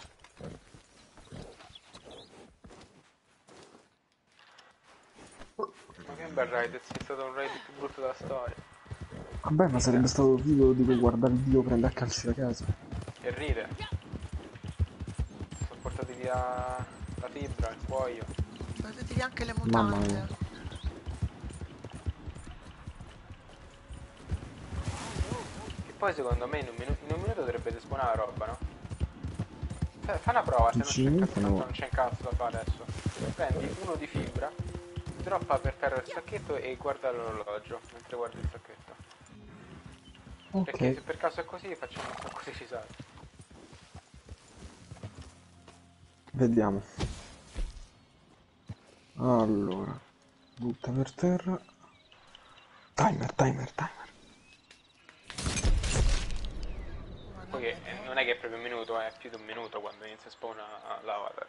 Ma che bel raid, è stato un raid più brutto della storia. Vabbè, ma sarebbe stato figo di guardare il video prende a calci a casa. E ride. Sono portati via la fibra, il cuoio. Portati via anche le Mamma mutande. mia. E poi secondo me in un minuto dovrebbe despawnare la roba, no? Fai una prova, se non c'è cazzo, tanto non c'è un cazzo da fare adesso. Prendi uno di fibra, droppa per terra il sacchetto e guarda l'orologio mentre guardi il sacchetto. Ok. Perché se per caso è così facciamo un po' così ci salta. Vediamo. Allora, butta per terra. Timer. Poi non è che è proprio un minuto, è più di un minuto quando inizia a spawnare l'avatar.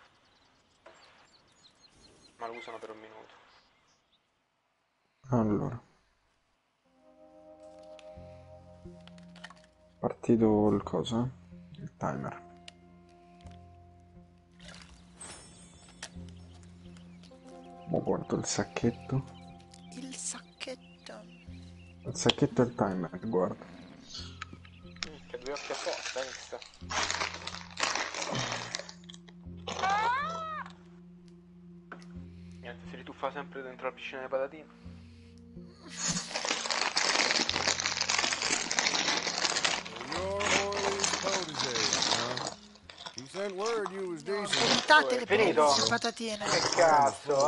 Ma lo usano per un minuto. Allora. Partito il coso, il timer. Mo guardo il sacchetto. Il sacchetto. Il sacchetto e il timer, guarda. Che due occhi apposta, questa. Niente, si rituffa sempre dentro la piscina di patatine. Evitate le Finito? patatine. Che cazzo?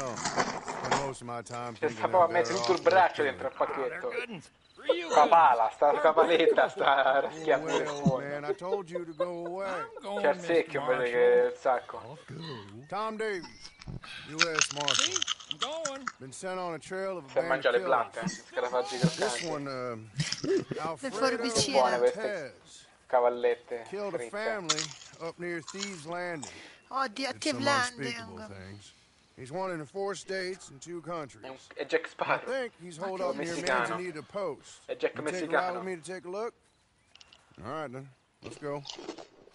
C'è sta a mettere tutto il braccio dentro il pacchetto. Sta pala, sta paletta, sta raschiando le sponde. C'è il secchio invece che il sacco. Tom Davies, U.S. Marshal. Been sent on a trail of a Se band mangia of le killers. blatte, scarafaggi This croccanti. one, Le Alfredo forbicine. Buone queste Tez cavallette killed a fritte. family up near Thieves Landing. Oh, di Did Active some unspeakable Landing. things. He's wanted in 4 states and 2 countries. È Jack I Sparrow. think he's holed È up near messicano. Manzanita Post. È Jack You take a ride messicano. with me to take a look? All right then, let's go.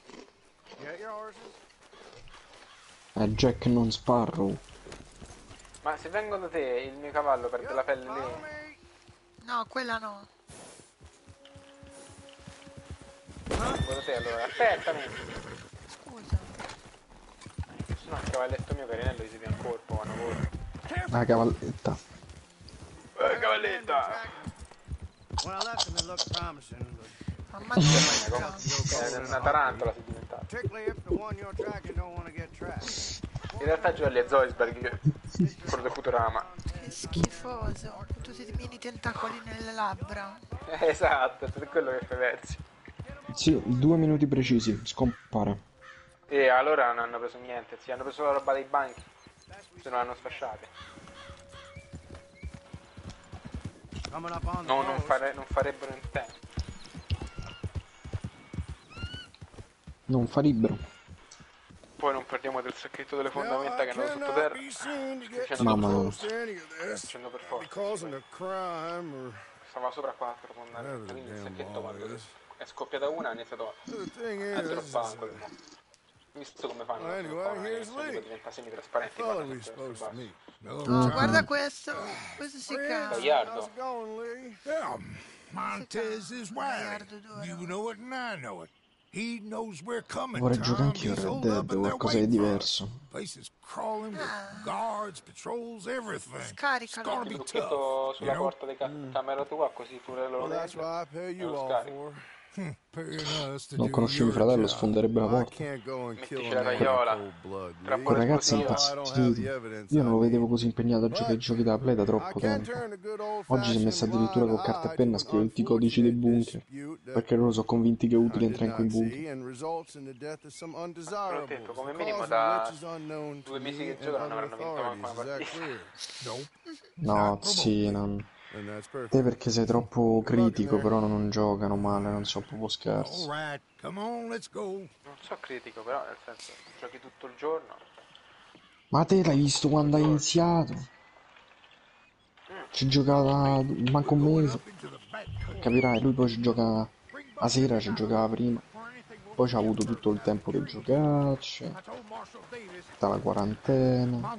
You got your horses? È Jack non Sparrow. Ma se vengo da te il mio cavallo perde la pelle lì? No, quella no. Vengo da te allora, aspettami! Scusa. No, il cavalletto mio carinello gli si via in corpo quando corre. La cavalletta. Cavalletta! When I left him, it looked promising, but È una tarantola si è diventata. particularly if the one you're tracking don't want to get tracked. In realtà Jolly è Zoisberg, quello del Futurama. Che schifoso. Con tutti i mini tentacoli nelle labbra. Esatto, è quello che fai versi. Sì, 2 minuti precisi, scompare. E allora non hanno preso niente, sì, hanno preso la roba dei banchi. Se non l'hanno sfasciate. No, non farebbero in tempo. Non farebbero. Poi non parliamo del sacchetto delle fondamenta che hanno sottoterra. Mamma mia. Facendo per forza. Stava sopra 4 fondamenta, quindi il sacchetto quando è scoppiata una ha iniziato a droppare. Visto come fanno diventa semi-trasparenti. Oh, guarda questo. Questo si chiama. Gagliardo. Montez is wily. You know it and I know it. He knows we're coming. Vorrei giocare Tom. anch'io a He's Red holed up Dead, and they're qualcosa di waiting for us. diverso. Place is crawling with guards, patrols, everything. It's Scaricalo. gonna be Il tough. trucchetto sulla you know? porta di camera tua, così pure loro lo scarico. Non conosci mio fratello, sfonderebbe la porta. Mettici la tagliola. Quel ragazzo è impazzito. Io non lo vedevo così impegnato a giocare ai giochi da play da troppo tempo. Oggi si è messo addirittura con carta e penna a scrivere tutti i codici dei bunker, perché loro sono convinti che è utile entrare in quei bunker. L'ho detto, come minimo da 2 mesi che giocano non avranno vinto manco una partita. No, sì, non... Te perché sei troppo critico, però non giocano male, non so, proprio scherzo. Non so critico, però nel senso, giochi tutto il giorno. Ma te l'hai visto quando hai iniziato? Ci giocava manco un mese. Capirai, lui poi ci gioca a sera, ci giocava prima. Poi c'ha avuto tutto il tempo per giocarci. Tutta la quarantena.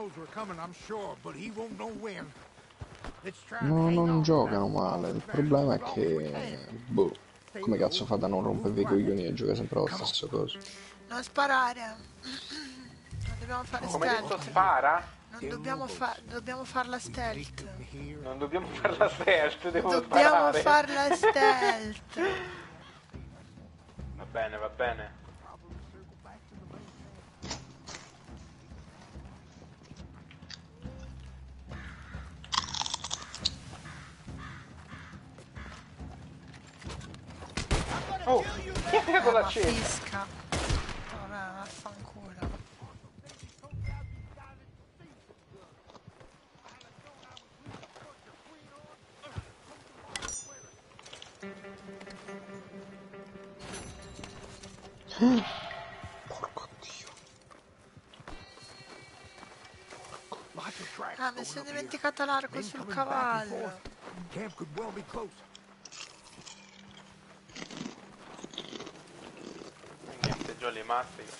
No, non giocano male. Il problema è che... Boh, come cazzo fa da non rompervi i coglioni e gioca sempre la stessa cosa? Non sparare. Non dobbiamo fare Come hai detto, stealth. spara? Non dobbiamo farla stealth. Non dobbiamo farla stealth, devo Dobbiamo sparare. farla stealth. Va bene, va bene. Oh, chi ha tirato l'accesa? Fisca. Ora vaffanculo. Porco Dio. Ah, mi sono dimenticata l'arco sul cavallo. Camp could well be close. Niente, Jolly mastica.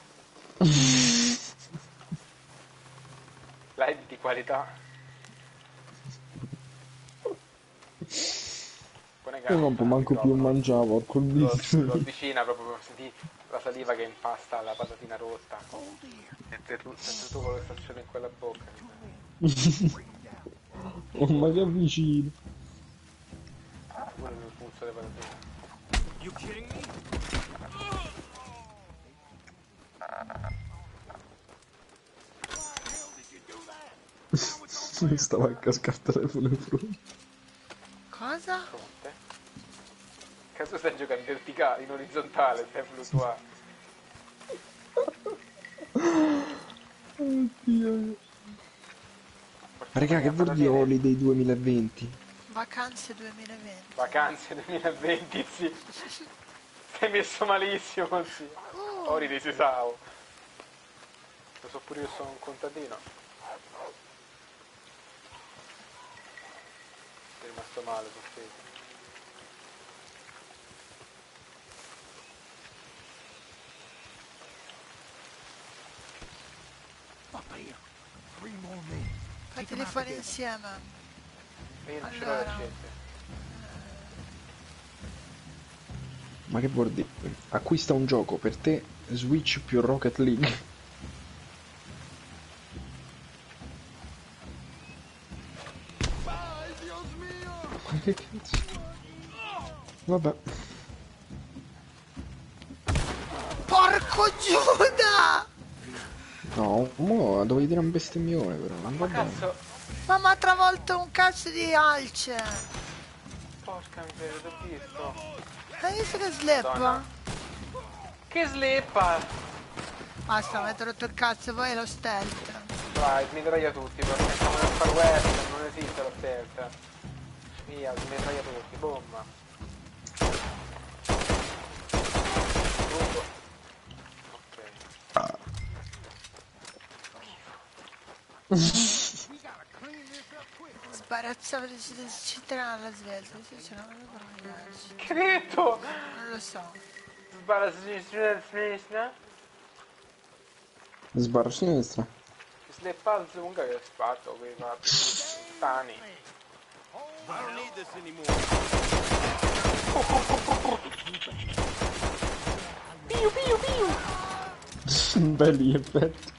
Live di qualità. Io non manco più mangiavo, porco Lo Dio. avvicina proprio, senti la saliva che impasta la patatina rotta. Senti tutto quello che sta succedendo in quella bocca. Oh, ma che avvicino. Pure il puzzo delle patatine. You kidding me? Mi stava a cascare il telefono in fronte. Cosa? Fronte? Caso stai giocando in verticale, in orizzontale, stai fluttuando. Oddio. Raga, che vuol dire Holiday 2020? Vacanze 2020. Vacanze 2020, sì. Sei messo malissimo così. Holiday si sa. Lo so pure io, sono un contadino. Sei rimasto male, soffeso. Up here. 3 more men. Fateli fuori insieme. E io non ce l'ho le ricette. Ma che vuol dire? Acquista un gioco per te, Switch più Rocket League. Vai, Dios mio! Ma che cazzo? Vabbè. Porco Giuda! No, mo dovevi dire un bestemmione però, non va bene. Cazzo! Ma mi ha travolto un cazzo di alce! Porca miseria, t'ho visto! Hai visto che slippa? Madonna. Che slippa! Basta, mi avete rotto il cazzo, voi e lo stealth. Vai, smitraia tutti, perché siamo nel far west, non esiste lo stealth. Via, smitraia tutti, bomba. Sparazzava ci trena alla svelta, c'è una Che hai detto? non lo so. Sbara a sinistra? Sbarra a sinistra. Slippa al lunga che spatto, quei stani. I don't need this anymore. Piu piu piu! Belli effetti.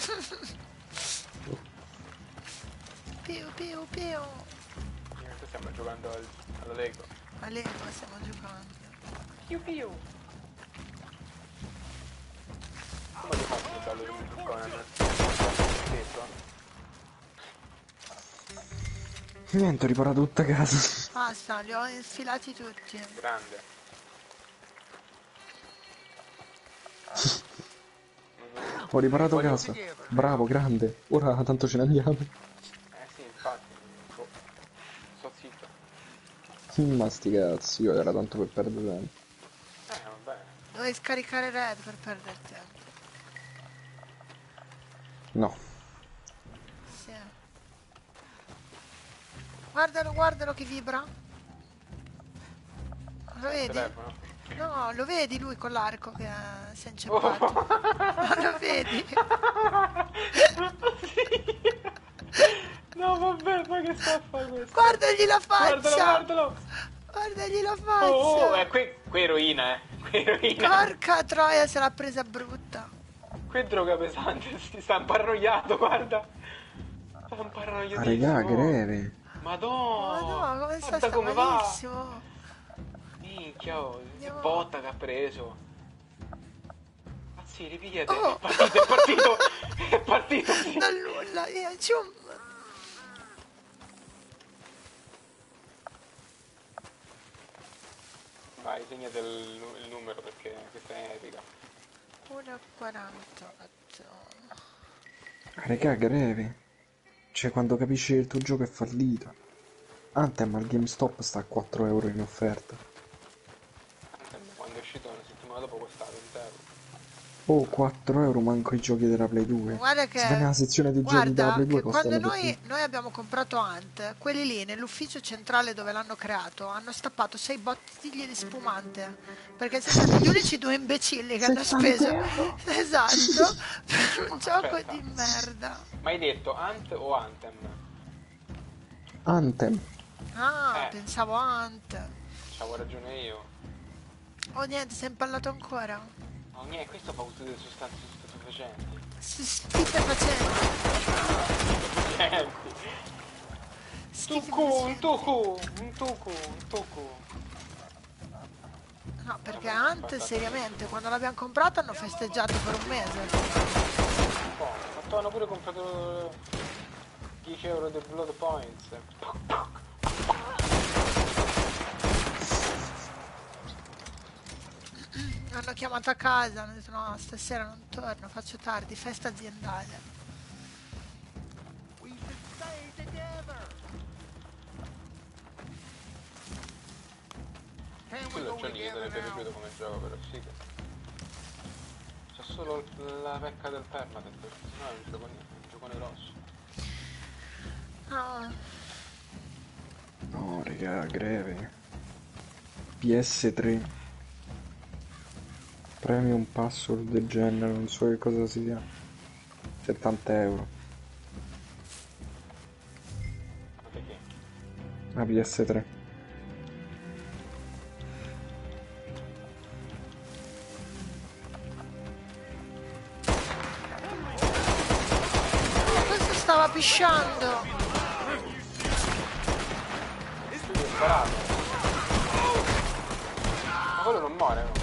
Piu piu piu. Stiamo giocando alla Lego. A Lego stiamo giocando. Piu piu! Come li faccio a farlo in Conan? Niente, ho riparato tutta casa. Basta, li ho infilati tutti. Grande. Ho riparato casa. Bravo, grande. Ora tanto ce ne andiamo. Sì, infatti. Sto zitto. Ma sti cazzi, io era tanto per perdere tempo. Vabbè. Dovevi scaricare Red per perdere tempo. No. Sì. Guardalo, guardalo che vibra. Lo vedi? Telefono. No, lo vedi lui con l'arco che si è inceppato. Non lo vedi? No, vabbè, ma che sta a fare questo? Guardagli la faccia! Guardalo! Guardagli la faccia! Oh, qui è eroina, Qui è eroina. Porca troia, se l'ha presa brutta. Qui è droga pesante, si sta imparanoiato, guarda. Sta imparanoiatissimo. Regà, greve. Madonna! No, come sta? Guarda Sta come va. malissimo. Minchia, oh, che No. botta che ha preso. Sì, ripigliate, Oh. è partito, sì. Dal nulla, cium. Vai, segnate il numero perché questa è epica. 1,48. Regà, greve. Cioè, quando capisci che il tuo gioco è fallito. Anthem al GameStop sta a 4 euro in offerta. Quando è uscito una settimana dopo costava 20 euro. Oh, 4 euro manco i giochi della Play 2. Guarda che... Se vai nella sezione dei giochi della Play 2 che quando costano di più. noi abbiamo comprato Ant, quelli lì nell'ufficio centrale dove l'hanno creato hanno stappato 6 bottiglie di spumante perché siamo stati gli unici due imbecilli che hanno speso esatto per un gioco di merda. Ma hai detto Ant o Anthem? Anthem. Pensavo Ant. C'avevo ragione io. Oh niente, sei impallato ancora? Oh niente, questo fa uso delle sostanze stupefacenti. Schifo facendo. Un tucu. No, perché Ant seriamente quando l'abbiamo comprato hanno festeggiato per un mese. Ma hanno pure comprato 10 euro di Blood Points. Hanno chiamato a casa, hanno detto no, stasera non torno, faccio tardi, festa aziendale. Quello già gli sarebbe piaciuto come gioco, però sì. C'è solo la pecca del permadeath, perché sennò è un giocone grosso. No. No, raga, greve. PS3. Premium password del genere, non so che cosa sia. 70 euro. La PS3. Questo stava pisciando. Sparato. Ma quello non muore, no?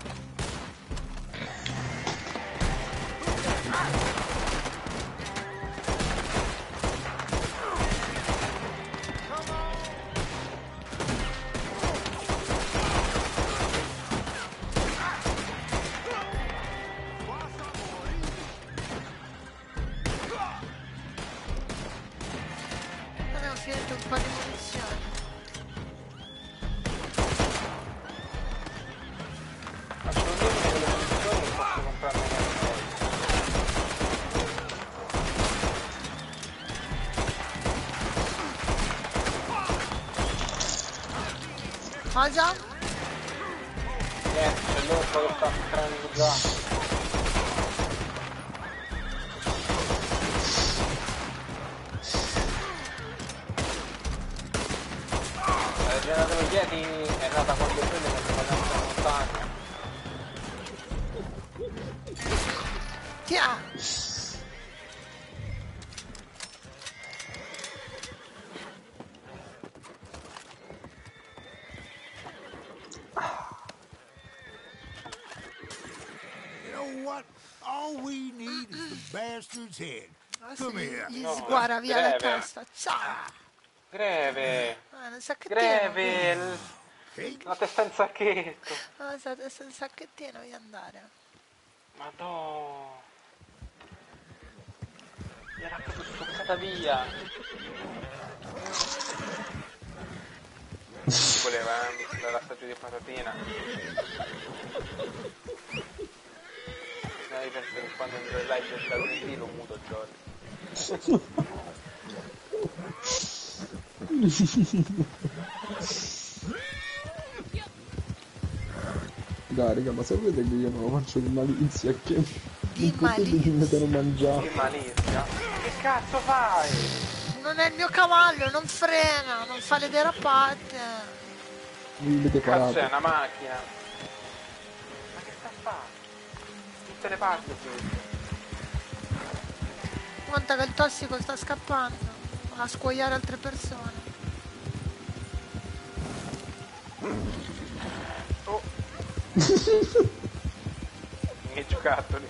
Abbiamo finito un po' di munizioni. Assolutamente con le munizioni non posso comprarne una cosa. Cosa? Niente, c'è l'orso che sta entrando già. La generatore Yeti è nata quando prende che si fa in montagna. Tia! You know what? All we need is the bastard's head. Come here. Gli sguara via la greve. testa. Ciao! Greve! Un sacchettino. Greve! La testa in sacchetto! Ah, adesso il sacchettino, voglio andare. Madò! Mi era proprio spuzzata via! Ci voleva, dalla stagione di patatina. Io penso che quando andrò in live da lunedì lo muto Giorgio. Dai raga, ma sapete che io non lo faccio di malizia, che Di non potete che mi devo mangiare. Che malizia! Che cazzo fai? Non è il mio cavallo, non frena, non fa le derapate. Mi avete Cazzo parato. è una macchina! Ma che sta a fare? Tutte le parti qui. Guarda che il tossico sta scappando a scuoiare altre persone. Oh! Che giocattoli!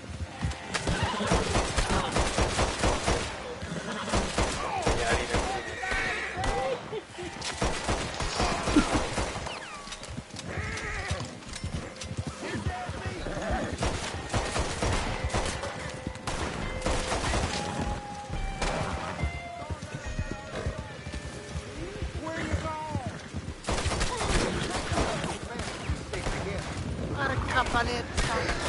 Porca paletta.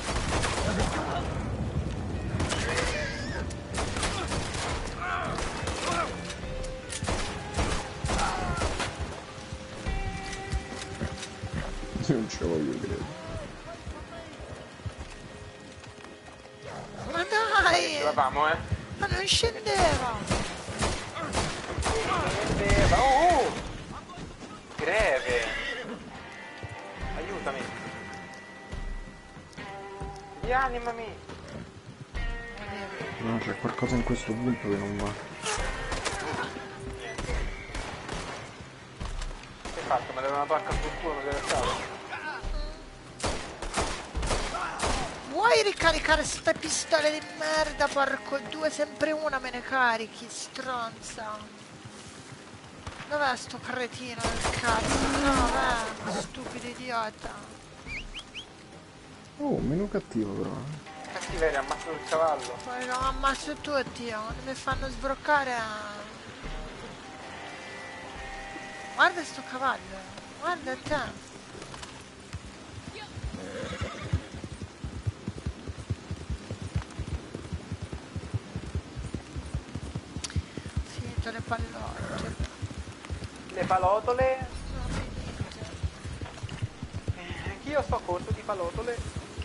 Non ce lo voglio credere. Ma dai! Ce l'avamo, eh? Ma non scendeva! Scendeva! Oh! Greve! Aiutami! Rianimami! No, c'è qualcosa in questo punto che non va. Che hai fatto? Me l'aveva una pacca sul culo, me l'aveva stato? Vuoi ricaricare ste pistole di merda, porco due, sempre una me ne carichi, stronza. Dov'è sto cretino del cazzo? Dov'è? Stupido idiota. Oh, meno cattivo però. Cattiveria, ammazzo il cavallo. Poi lo ammazzo tutti, quando mi fanno sbroccare Guarda sto cavallo, guarda te. Finito le pallotte. Le palotole? Sono finite. Anch'io sto a corto di palotole.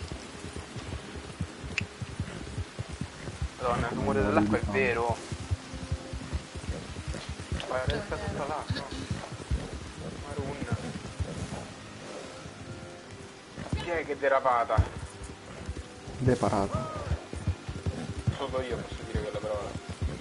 Madonna, il rumore dell'acqua è vero. Guarda, sta tutta l'acqua. Chi è che è derapata? Deparata. Solo io posso dire quella parola.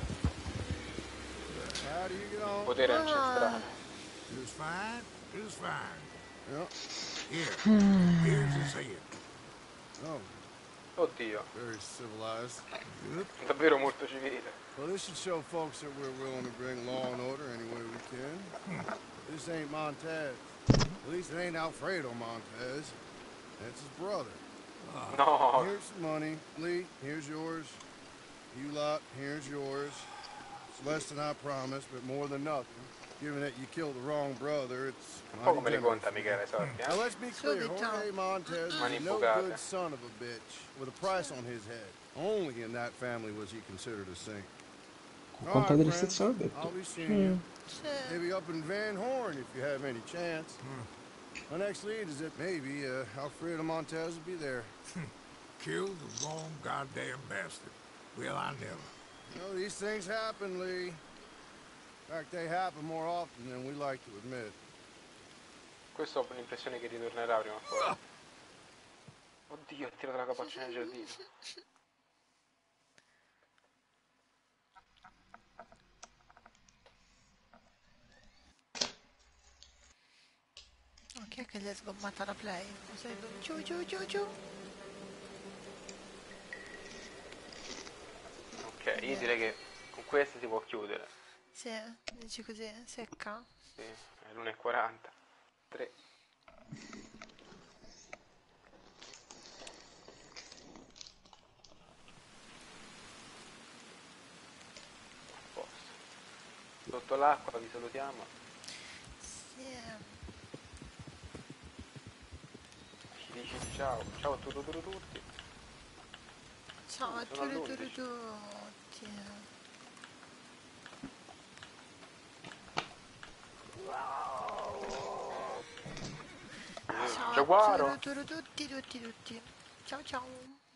Potere ancestrale. Just fine. Just fine. Here. Here's his head. Oh, Oddio, very civilized. davvero molto civile. Well, this should show folks that we're willing to bring law and order any way we can. This ain't Montez. At least it ain't Alfredo Montez. That's his brother. No. Here's some money. Lee, here's yours. You lot, here's yours. It's less than I promised, but more than nothing. Given that you killed the wrong brother, it's Un po' come li conta Michele Sordi, Now let's be clear, Jorge Montez was a no good son of a bitch with a price on his head. Only in that family was he considered a saint. Quanta dell'istezza ho detto? I'll be seeing you. Maybe up in Van Horn if you have any chance. My next lead is that maybe Alfredo Montez will be there. Killed the wrong goddamn bastard. Well, I never. You know, these things happen, Lee. In fact, they happen more often than we like to admit. Questo ho l'impressione che ritornerà prima o poi. Oddio, ho tirato la capoccia nel giardino. Chi è che gli è sgommata la play? Giù, giù, giù, giù. Ok, io direi che con questa si può chiudere. Sì, dici così, secca? Sì, è l'1:40. 3. Sotto l'acqua vi salutiamo. Sì. Ci dici ciao. Ciao a tutti. Ciao a tutti. Ciao a tutti. Ciao ciao.